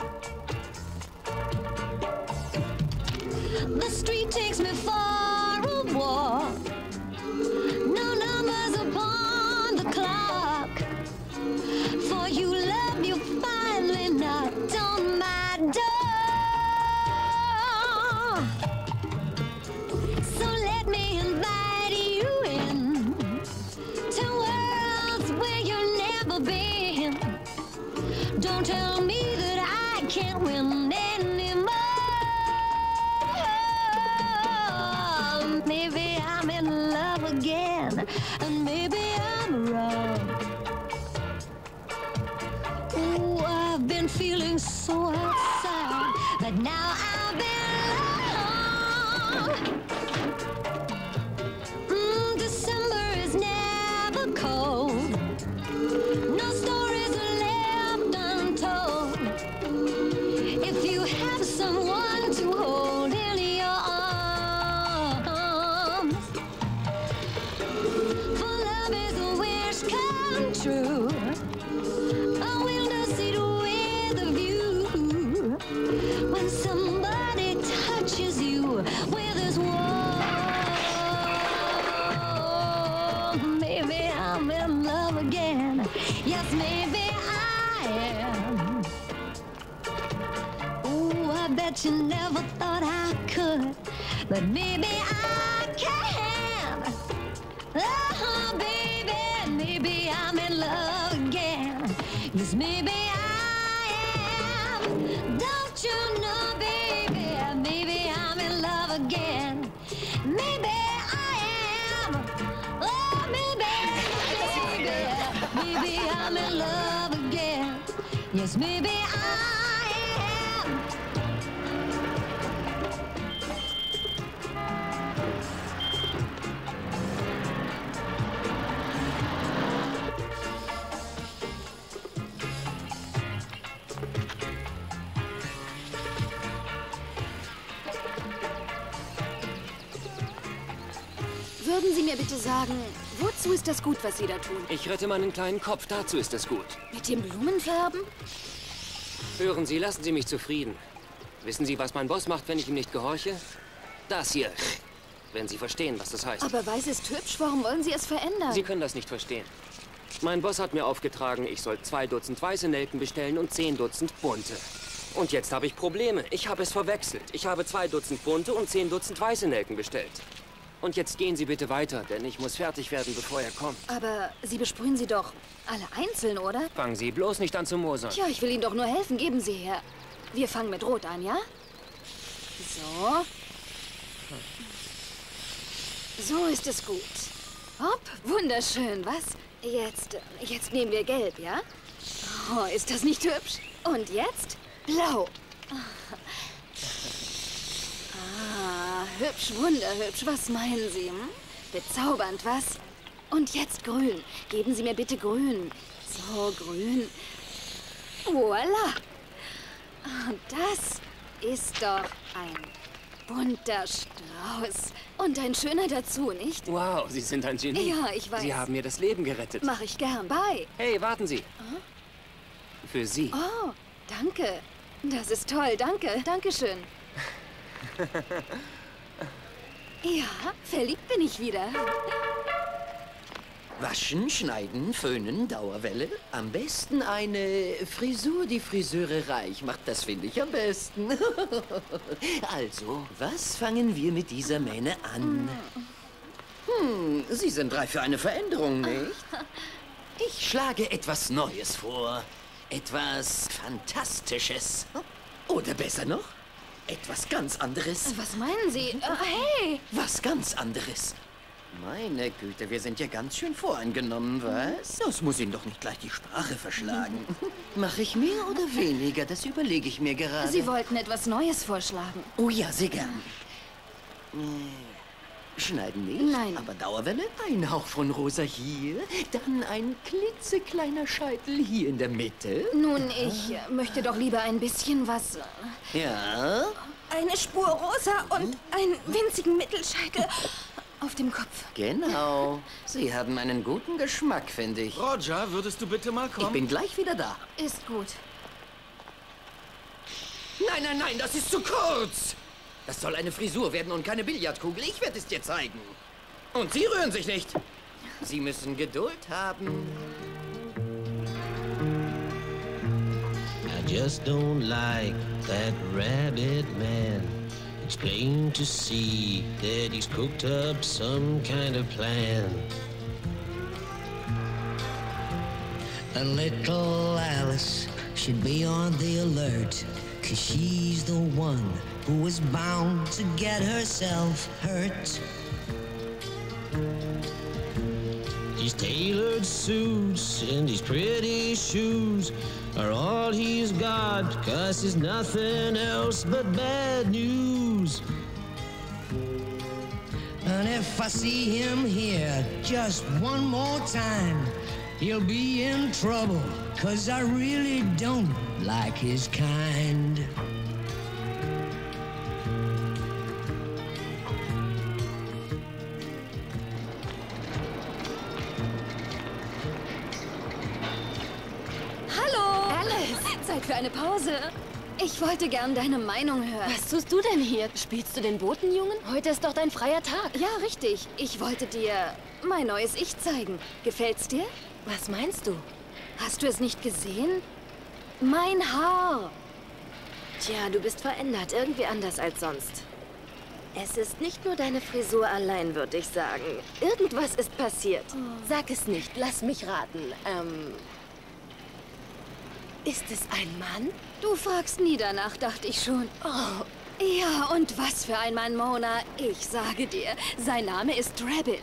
The street takes me for a walk. No numbers upon the clock. For you love, you finally knocked on my door. So let me invite you in to worlds where you've never been. Don't tell me that I can't win anymore. Maybe I'm in love again, and maybe I'm wrong. Ooh, I've been feeling so outside, but now I've been December is never cold. No stories are left untold. If you have someone to hold in your arms, for love is a wish come true. A window seat with a view. When somebody touches you with his warm, maybe I'm in love again. Yes, maybe I am. Ooh, I bet you never thought I could, but maybe I can. Oh, baby, maybe I'm in love again. Yes, maybe I am. Don't you know, baby, maybe I'm in love again. Maybe I am. Oh, maybe I'm in love again. Yes, maybe I am. Würden Sie mir bitte sagen, wozu ist das gut, was Sie da tun? Ich rette meinen kleinen Kopf, dazu ist es gut. Mit dem Blumenfärben? Hören Sie, lassen Sie mich zufrieden. Wissen Sie, was mein Boss macht, wenn ich ihm nicht gehorche? Das hier. Wenn Sie verstehen, was das heißt. Aber weiß ist hübsch, warum wollen Sie es verändern? Sie können das nicht verstehen. Mein Boss hat mir aufgetragen, ich soll 2 Dutzend weiße Nelken bestellen und 10 Dutzend bunte. Und jetzt habe ich Probleme. Ich habe es verwechselt. Ich habe 2 Dutzend bunte und 10 Dutzend weiße Nelken bestellt. Und jetzt gehen Sie bitte weiter, denn ich muss fertig werden, bevor er kommt. Aber Sie besprühen sie doch alle einzeln, oder? Fangen Sie bloß nicht an zu mosern. Tja, ich will Ihnen doch nur helfen. Geben Sie her. Wir fangen mit Rot an, ja? So. So ist es gut. Hopp, wunderschön, was? Jetzt nehmen wir Gelb, ja? Oh, ist das nicht hübsch? Und jetzt Blau. Ah, hübsch, wunderhübsch. Was meinen Sie? Hm? Bezaubernd, was? Und jetzt Grün. Geben Sie mir bitte Grün. So, Grün. Voila. Das ist doch ein bunter Strauß. Und ein schöner dazu, nicht? Wow, Sie sind ein Genie. Ja, ich weiß. Sie haben mir das Leben gerettet. Mach ich gern. Bye. Hey, warten Sie. Für Sie. Oh, danke. Das ist toll. Danke. Dankeschön. Ja, verliebt bin ich wieder. Waschen, schneiden, föhnen, Dauerwelle. Am besten eine Frisur, die Friseure reich macht. Das finde ich am besten. Also, was fangen wir mit dieser Mähne an? Sie sind reif für eine Veränderung, nicht? Ich schlage etwas Neues vor. Etwas Fantastisches. Oder besser noch, etwas ganz anderes. Was meinen Sie? Hey! Was ganz anderes. Meine Güte, wir sind ja ganz schön voreingenommen, was? Das muss Ihnen doch nicht gleich die Sprache verschlagen. Mache ich mehr oder weniger? Das überlege ich mir gerade. Sie wollten etwas Neues vorschlagen. Oh ja, sehr gern. Schneiden nicht? Nein. Aber Dauerwelle? Ein Hauch von Rosa hier, dann ein klitzekleiner Scheitel hier in der Mitte. Nun, ich möchte doch lieber ein bisschen was... Ja? Eine Spur rosa und einen winzigen Mittelscheitel auf dem Kopf. Genau. Sie haben einen guten Geschmack, finde ich. Roger, würdest du bitte mal kommen? Ich bin gleich wieder da. Ist gut. nein, nein, das ist zu kurz. Das soll eine Frisur werden und keine Billardkugel. Ich werde es dir zeigen. Und Sie rühren sich nicht. Sie müssen Geduld haben. I just don't like that rabbit man. It's plain to see that he's cooked up some kind of plan. A little Alice should be on the alert, 'cause she's the one who is bound to get herself hurt. His tailored suits and his pretty shoes are all he's got, 'cause he's nothing else but bad news. And if I see him here just one more time, he'll be in trouble, 'cause I really don't like his kind. Hallo! Alice! Zeit für eine Pause. Ich wollte gern deine Meinung hören. Was tust du denn hier? Spielst du den Botenjungen? Heute ist doch dein freier Tag. Ja, richtig. Ich wollte dir mein neues Ich zeigen. Gefällt's dir? Was meinst du? Hast du es nicht gesehen? Mein Haar! Tja, du bist verändert, irgendwie anders als sonst. Es ist nicht nur deine Frisur allein, würde ich sagen. Irgendwas ist passiert. Sag es nicht, lass mich raten. Ist es ein Mann? Du fragst nie danach, dachte ich schon. Oh. Ja, und was für ein Mann, Mona. Ich sage dir, sein Name ist Rabbit.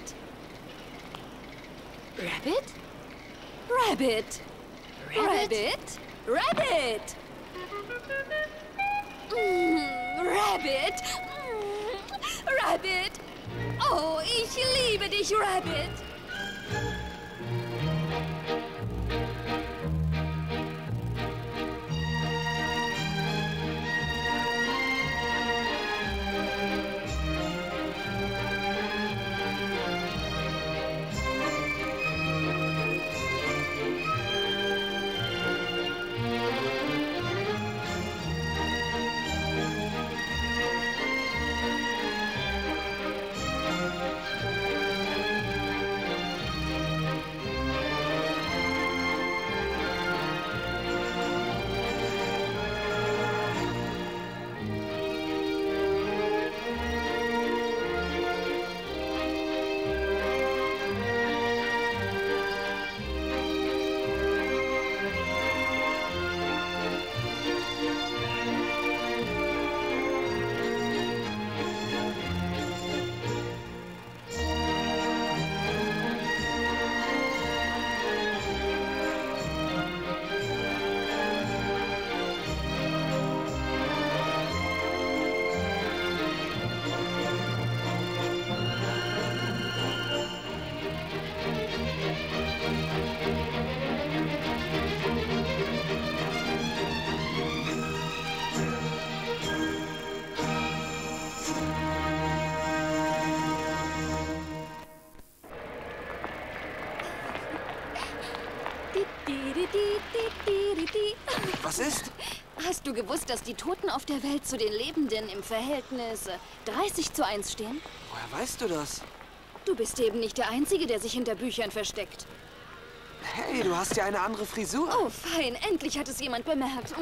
Rabbit? Rabbit! Rabbit! Rabbit! Rabbit! Rabbit! Oh, ich liebe dich, Rabbit! Was ist? Hast du gewusst, dass die Toten auf der Welt zu den Lebenden im Verhältnis 30:1 stehen? Woher weißt du das? Du bist eben nicht der Einzige, der sich hinter Büchern versteckt. Hey, du hast ja eine andere Frisur. Oh, fein. Endlich hat es jemand bemerkt.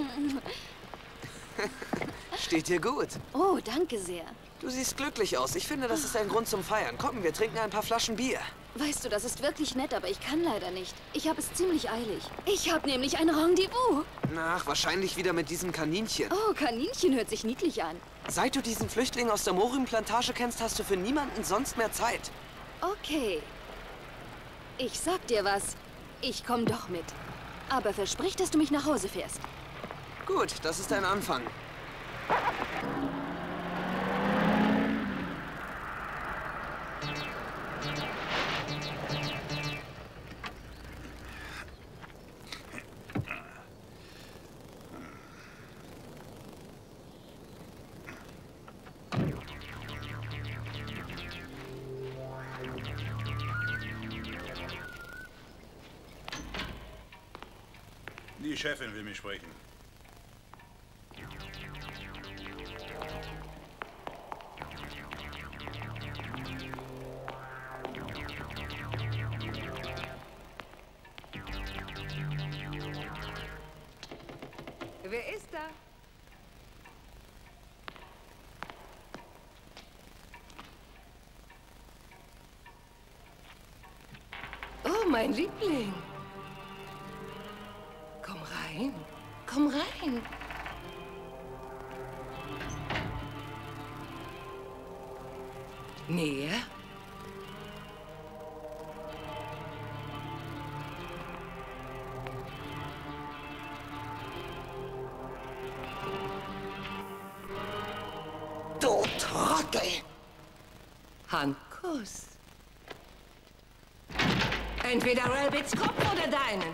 Steht dir gut. Oh, danke sehr. Du siehst glücklich aus. Ich finde, das ist ein Grund zum Feiern. Komm, wir trinken ein paar Flaschen Bier. Weißt du, das ist wirklich nett, aber ich kann leider nicht. Ich habe es ziemlich eilig. Ich habe nämlich ein Rendezvous. Ach, wahrscheinlich wieder mit diesem Kaninchen. Oh, Kaninchen hört sich niedlich an. Seit du diesen Flüchtling aus der Moriumplantage kennst, hast du für niemanden sonst mehr Zeit. Okay. Ich sag dir was. Ich komm doch mit. Aber versprich, dass du mich nach Hause fährst. Gut, das ist ein Anfang. Die Chefin will mich sprechen. mein Liebling. Komm rein. Komm rein. Näher. Du Trottel! Handkuss. Entweder Rabbits Kopf oder deinen.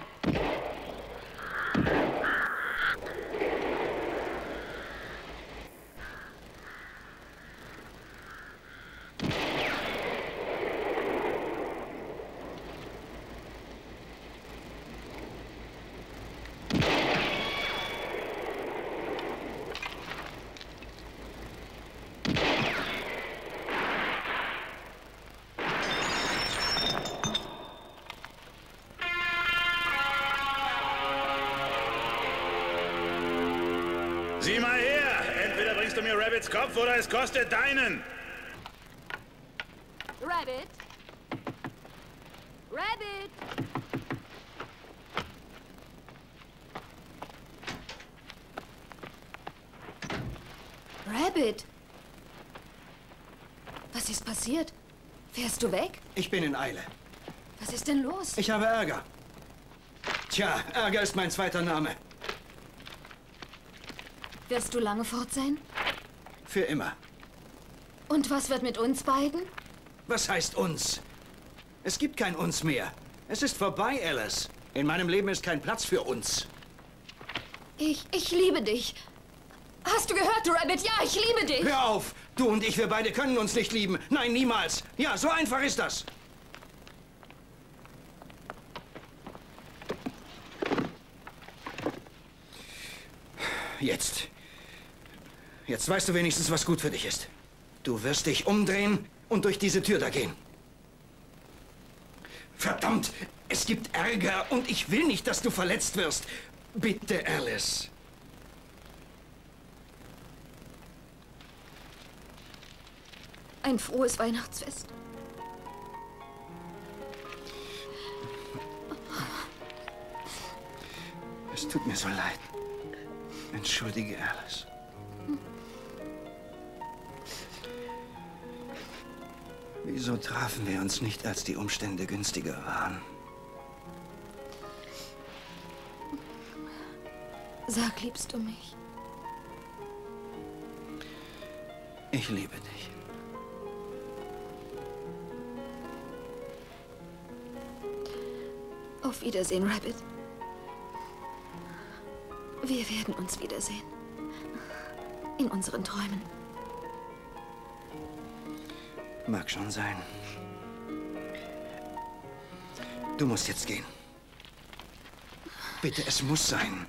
Sieh mal her! Entweder bringst du mir Rabbits Kopf oder es kostet deinen! Rabbit? Rabbit? Rabbit? Was ist passiert? Fährst du weg? Ich bin in Eile. Was ist denn los? Ich habe Ärger. Tja, Ärger ist mein zweiter Name. Wirst du lange fort sein? Für immer. Und was wird mit uns beiden? Was heißt uns? Es gibt kein uns mehr. Es ist vorbei, Alice. In meinem Leben ist kein Platz für uns. Ich liebe dich. Hast du gehört, Rabbit? Ja, ich liebe dich. Hör auf! Du und ich, wir beide können uns nicht lieben. Nein, niemals. Ja, so einfach ist das. Jetzt weißt du wenigstens, was gut für dich ist. Du wirst dich umdrehen und durch diese Tür da gehen. Verdammt, es gibt Ärger und ich will nicht, dass du verletzt wirst. Bitte, Alice. Ein frohes Weihnachtsfest. Es tut mir so leid. Entschuldige, Alice. Wieso trafen wir uns nicht, als die Umstände günstiger waren? Sag, liebst du mich? Ich liebe dich. Auf Wiedersehen, Rabbit. Wir werden uns wiedersehen. In unseren Träumen. Mag schon sein. Du musst jetzt gehen. Bitte, es muss sein.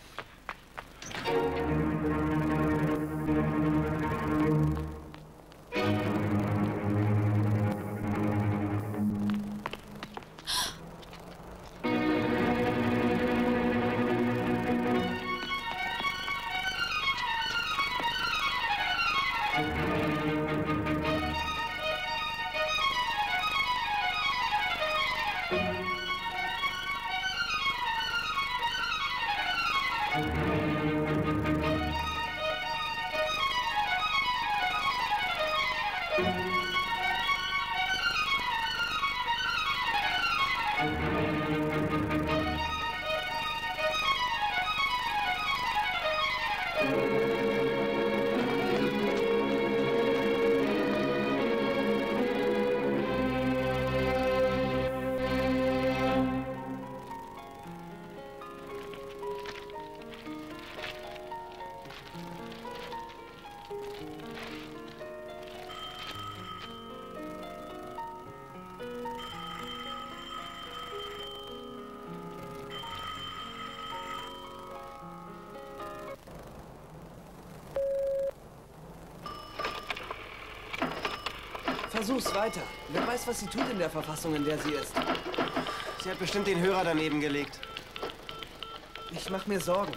Versuch's weiter. Wer weiß, was sie tut in der Verfassung, in der sie ist. Sie hat bestimmt den Hörer daneben gelegt. Ich mach mir Sorgen.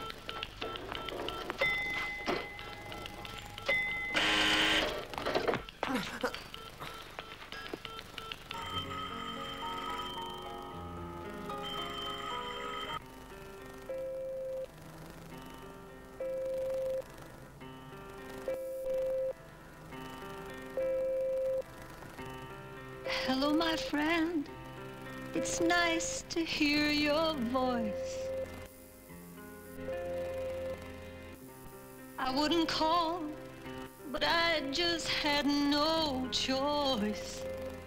my friend. It's nice to hear your voice. I wouldn't call, but I just had no choice.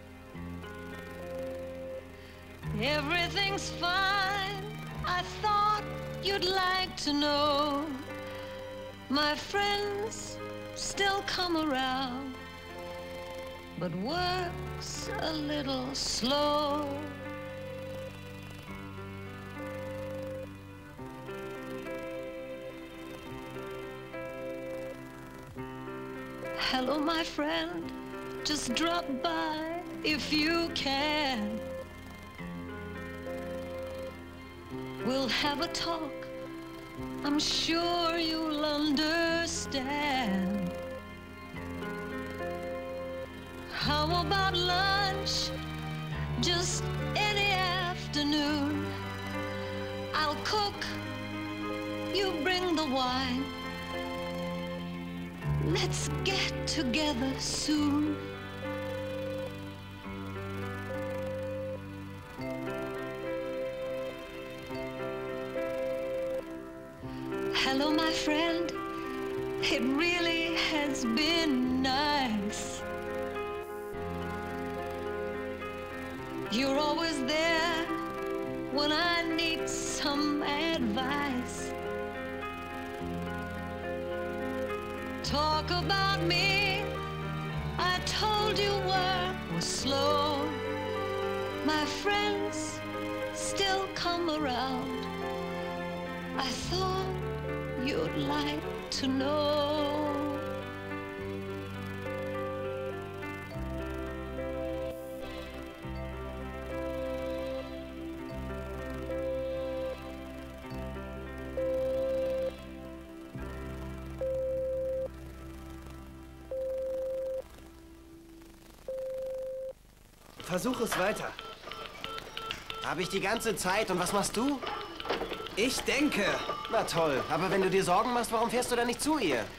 Everything's fine, I thought you'd like to know. My friends still come around, but work's a little slow. Hello, my friend, just drop by if you can. We'll have a talk, I'm sure you'll understand. How about lunch, just any afternoon? I'll cook, you bring the wine. Let's get together soon. Hello, my friend. It really has been nice. You're always there when I need some advice. Talk about me, I told you work was slow. My friends still come around. I thought you'd like to know. Versuch es weiter. Habe ich die ganze Zeit. Und was machst du? Ich denke. Na toll. Aber wenn du dir Sorgen machst, warum fährst du dann nicht zu ihr?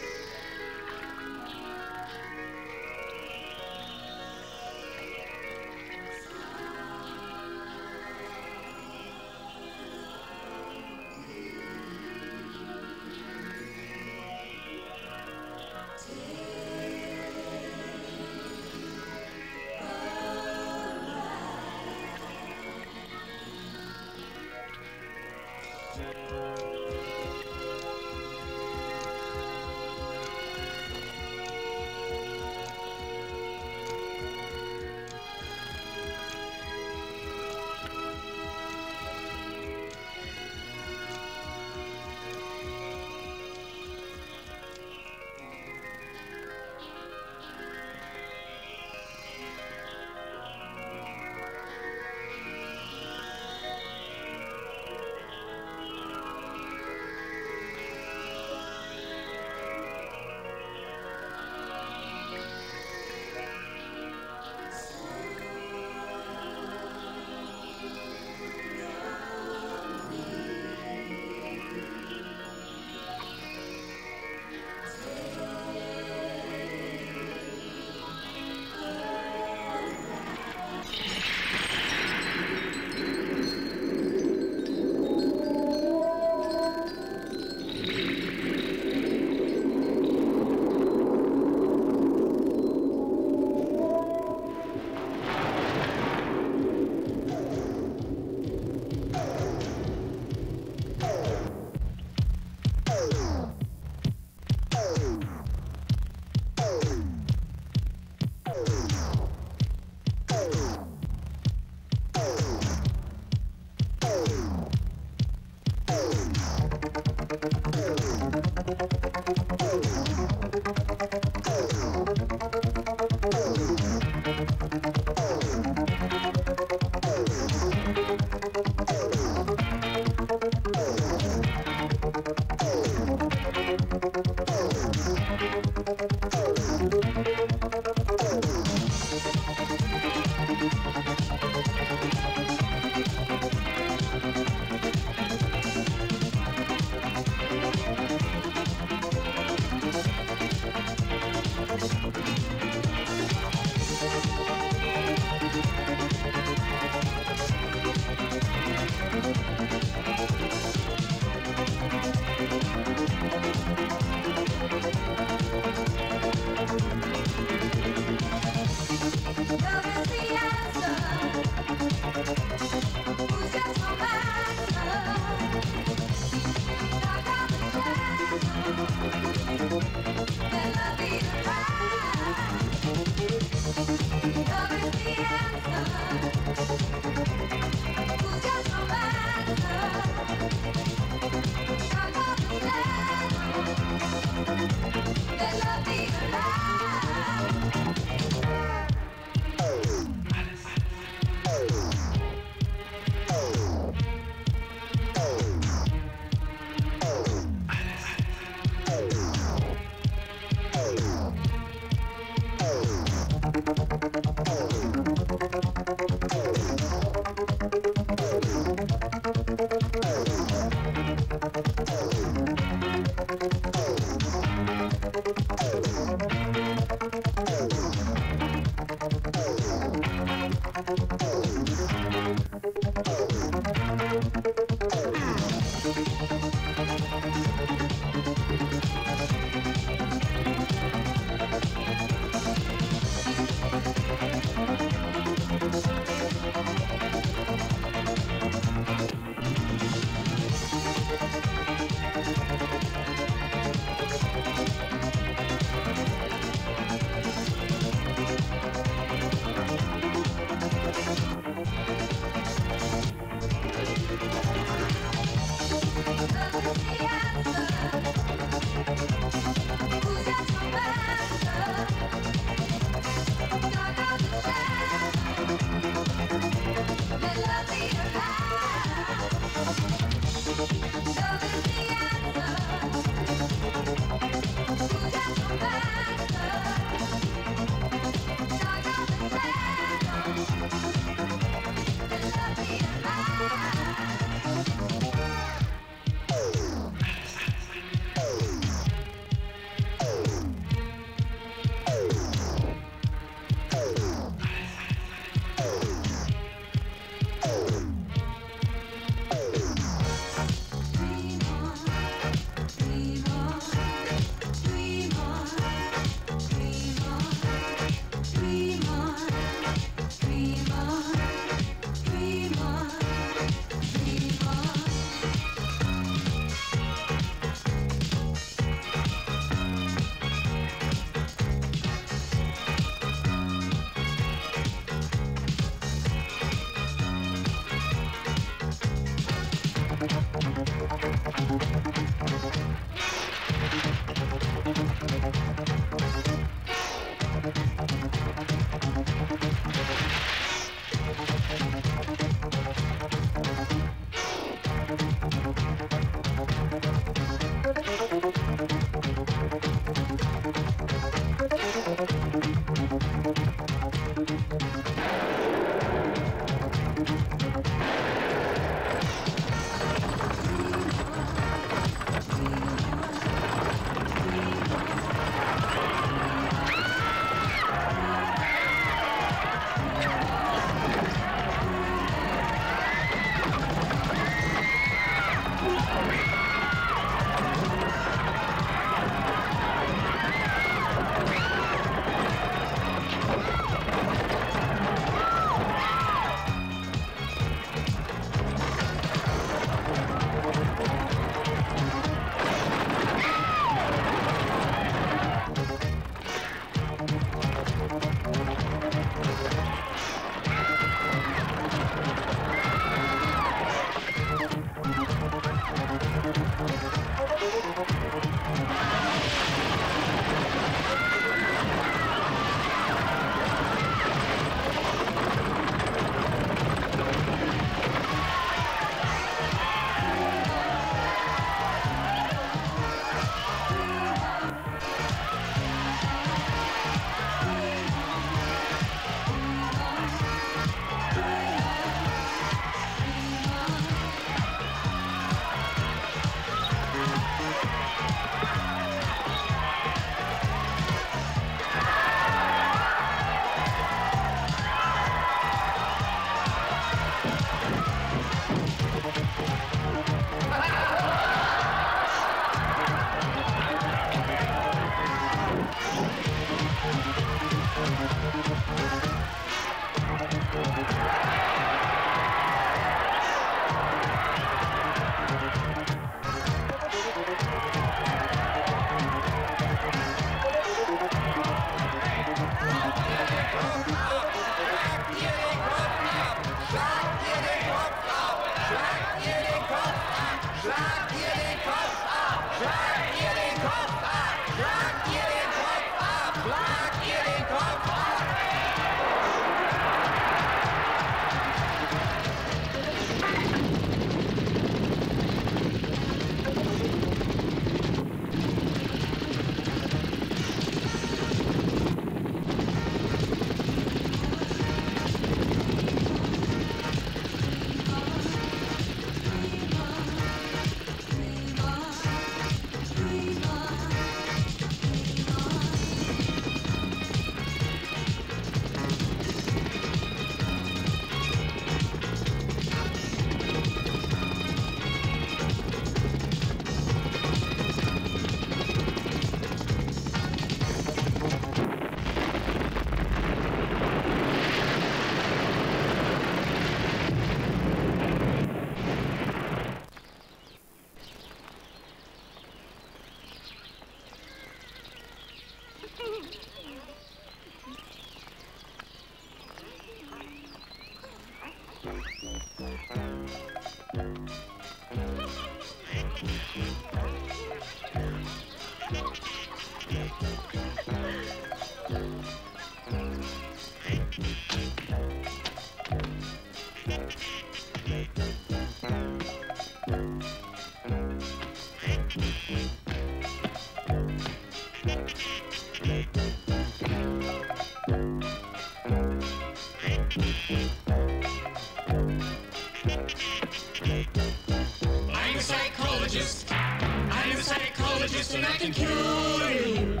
I'm a psychologist. I'm a psychologist and I can cure you.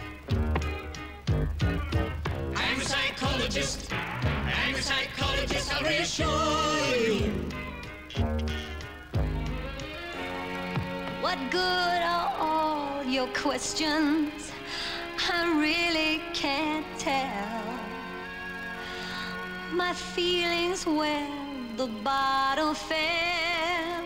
I'm a psychologist. I'm a psychologist, I'll reassure you. What good are all your questions? I really can't tell. My feelings where the bottle fell.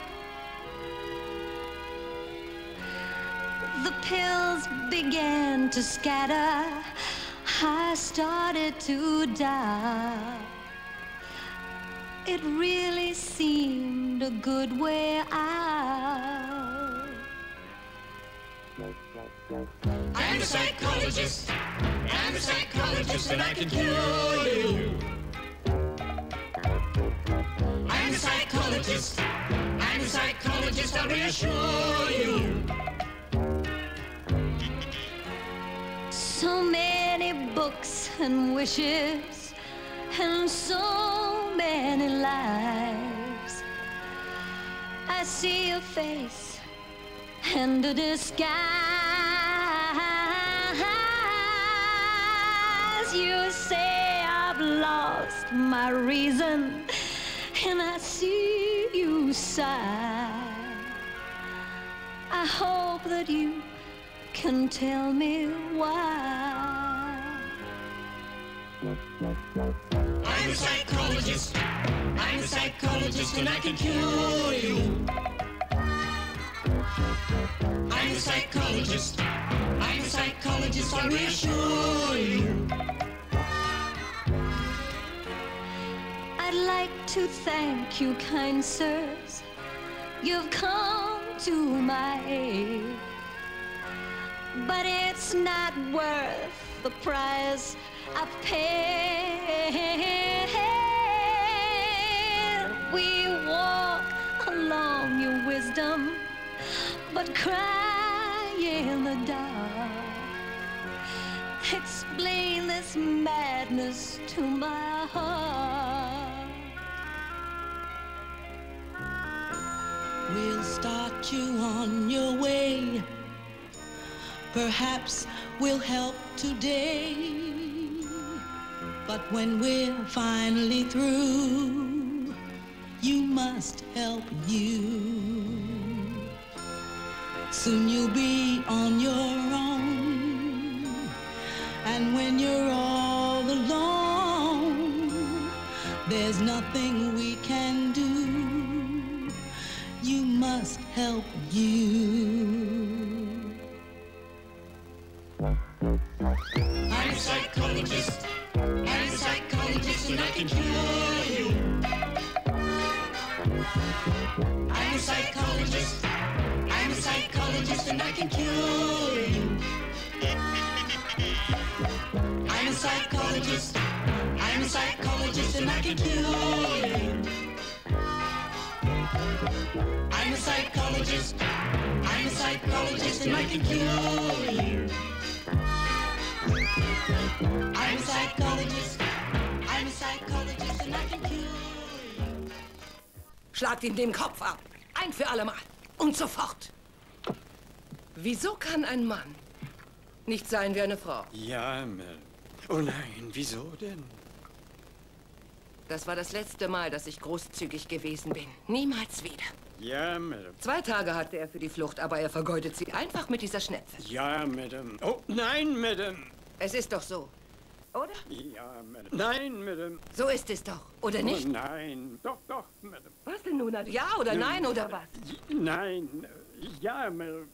The pills began to scatter. I started to doubt. It really seemed a good way out. I'm a psychologist. I'm a psychologist and I can cure you. I'm a psychologist. I'm a psychologist, I'll reassure you. So many books and wishes and so many lives. I see a face and a disguise. You say I've lost my reason, and I see you sigh. I hope that you can tell me why. I'm a psychologist. I'm a psychologist and I can cure you. I'm a psychologist. I'm a psychologist, I'll reassure you. I'd like to thank you, kind sirs. You've come to my aid. But it's not worth the price I've paid. We walk along your wisdom, but cry in the dark. Explain this madness to my heart. We'll start you on your way. Perhaps we'll help today, but when we're finally through, you must help you. Soon you'll be on your own, and when you're all alone, there's nothing we can do. You must help you. I'm a psychologist. I'm a psychologist and I can cure you. I'm a psychologist. I'm a psychologist and I can cure you. I'm a psychologist. I'm a psychologist and I can cure you. I'm a psychologist. I'm a psychologist and I can cure you. I'm a psychologist. I'm a psychologist and I can cure you. Schlagt ihm den Kopf ab. Ein für alle Mal. Und sofort. Wieso kann ein Mann nicht sein wie eine Frau? Ja, Mel. Oh nein, wieso denn? Das war das letzte Mal, dass ich großzügig gewesen bin. Niemals wieder. Ja, Madame. 2 Tage hatte er für die Flucht, aber er vergeudet sie einfach mit dieser Schnepfe. Ja, Madame. Oh, nein, Madame. Es ist doch so, oder? Ja, Madame. Nein, Madame. So ist es doch, oder nicht? Oh, nein. Doch, doch, Madame. Was denn nun? Ja oder nein oder was? Nein. Ja, Madame.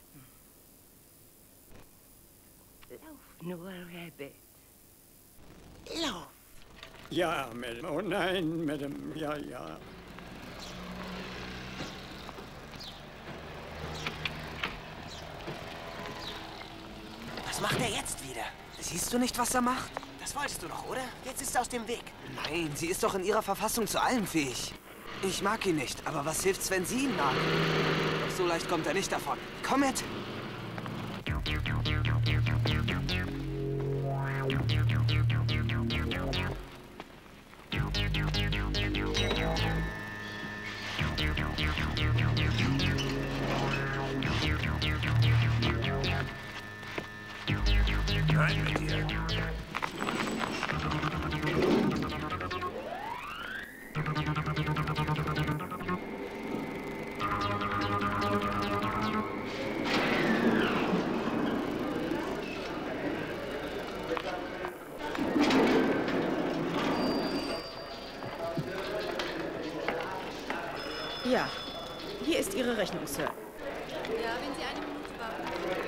Lauf nur, Rabbit. Lauf. Ja, Madame. Oh nein, Madame. Ja, ja. Was macht er jetzt wieder? Siehst du nicht, was er macht? Das wolltest du doch, oder? Jetzt ist er aus dem Weg. Nein, sie ist doch in ihrer Verfassung zu allem fähig. Ich mag ihn nicht, aber was hilft's, wenn sie ihn mag? Doch so leicht kommt er nicht davon. Komm mit! Ja, hier ist Ihre Rechnung, Sir. Ja, wenn Sie eine Minute warten.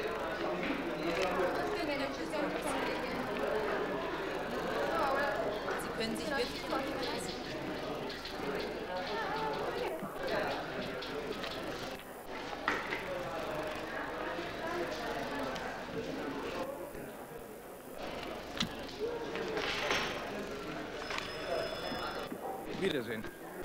Sie können sich wirklich auf ihn verlassen. Wiedersehen.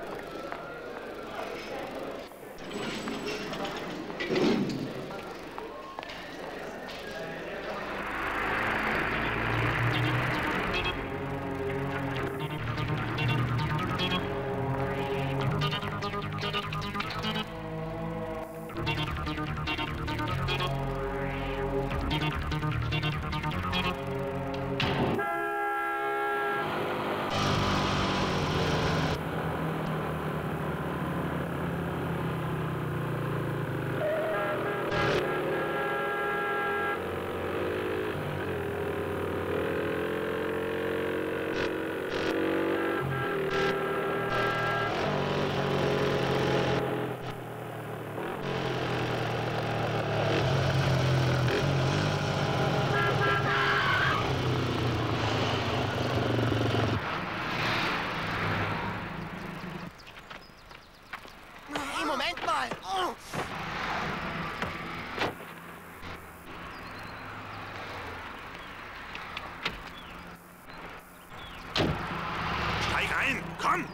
Moment mal! Oh. Steig ein! Komm!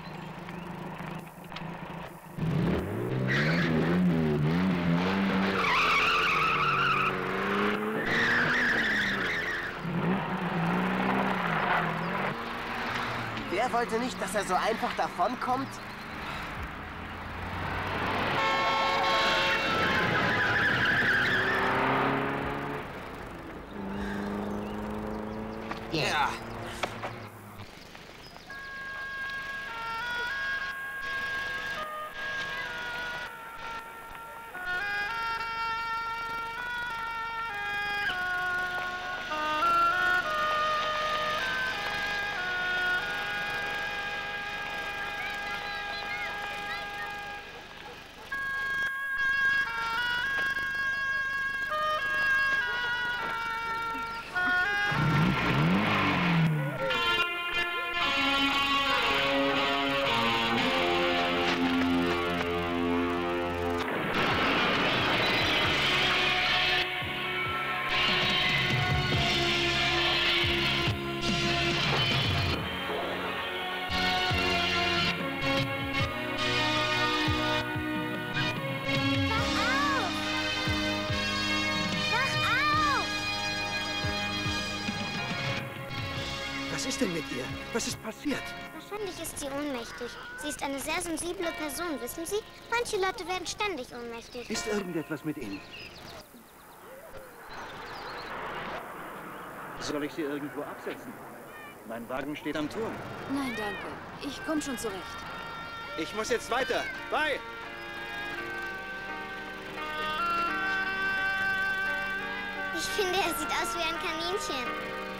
Wer wollte nicht, dass er so einfach davonkommt? Ja. Was ist denn mit ihr? Was ist passiert? Wahrscheinlich ist sie ohnmächtig. Sie ist eine sehr sensible Person, wissen Sie? Manche Leute werden ständig ohnmächtig. Ist irgendetwas mit Ihnen? Soll ich Sie irgendwo absetzen? Mein Wagen steht am Turm. Nein, danke. Ich komme schon zurecht. Ich muss jetzt weiter. Bye! Ich finde, er sieht aus wie ein Kaninchen.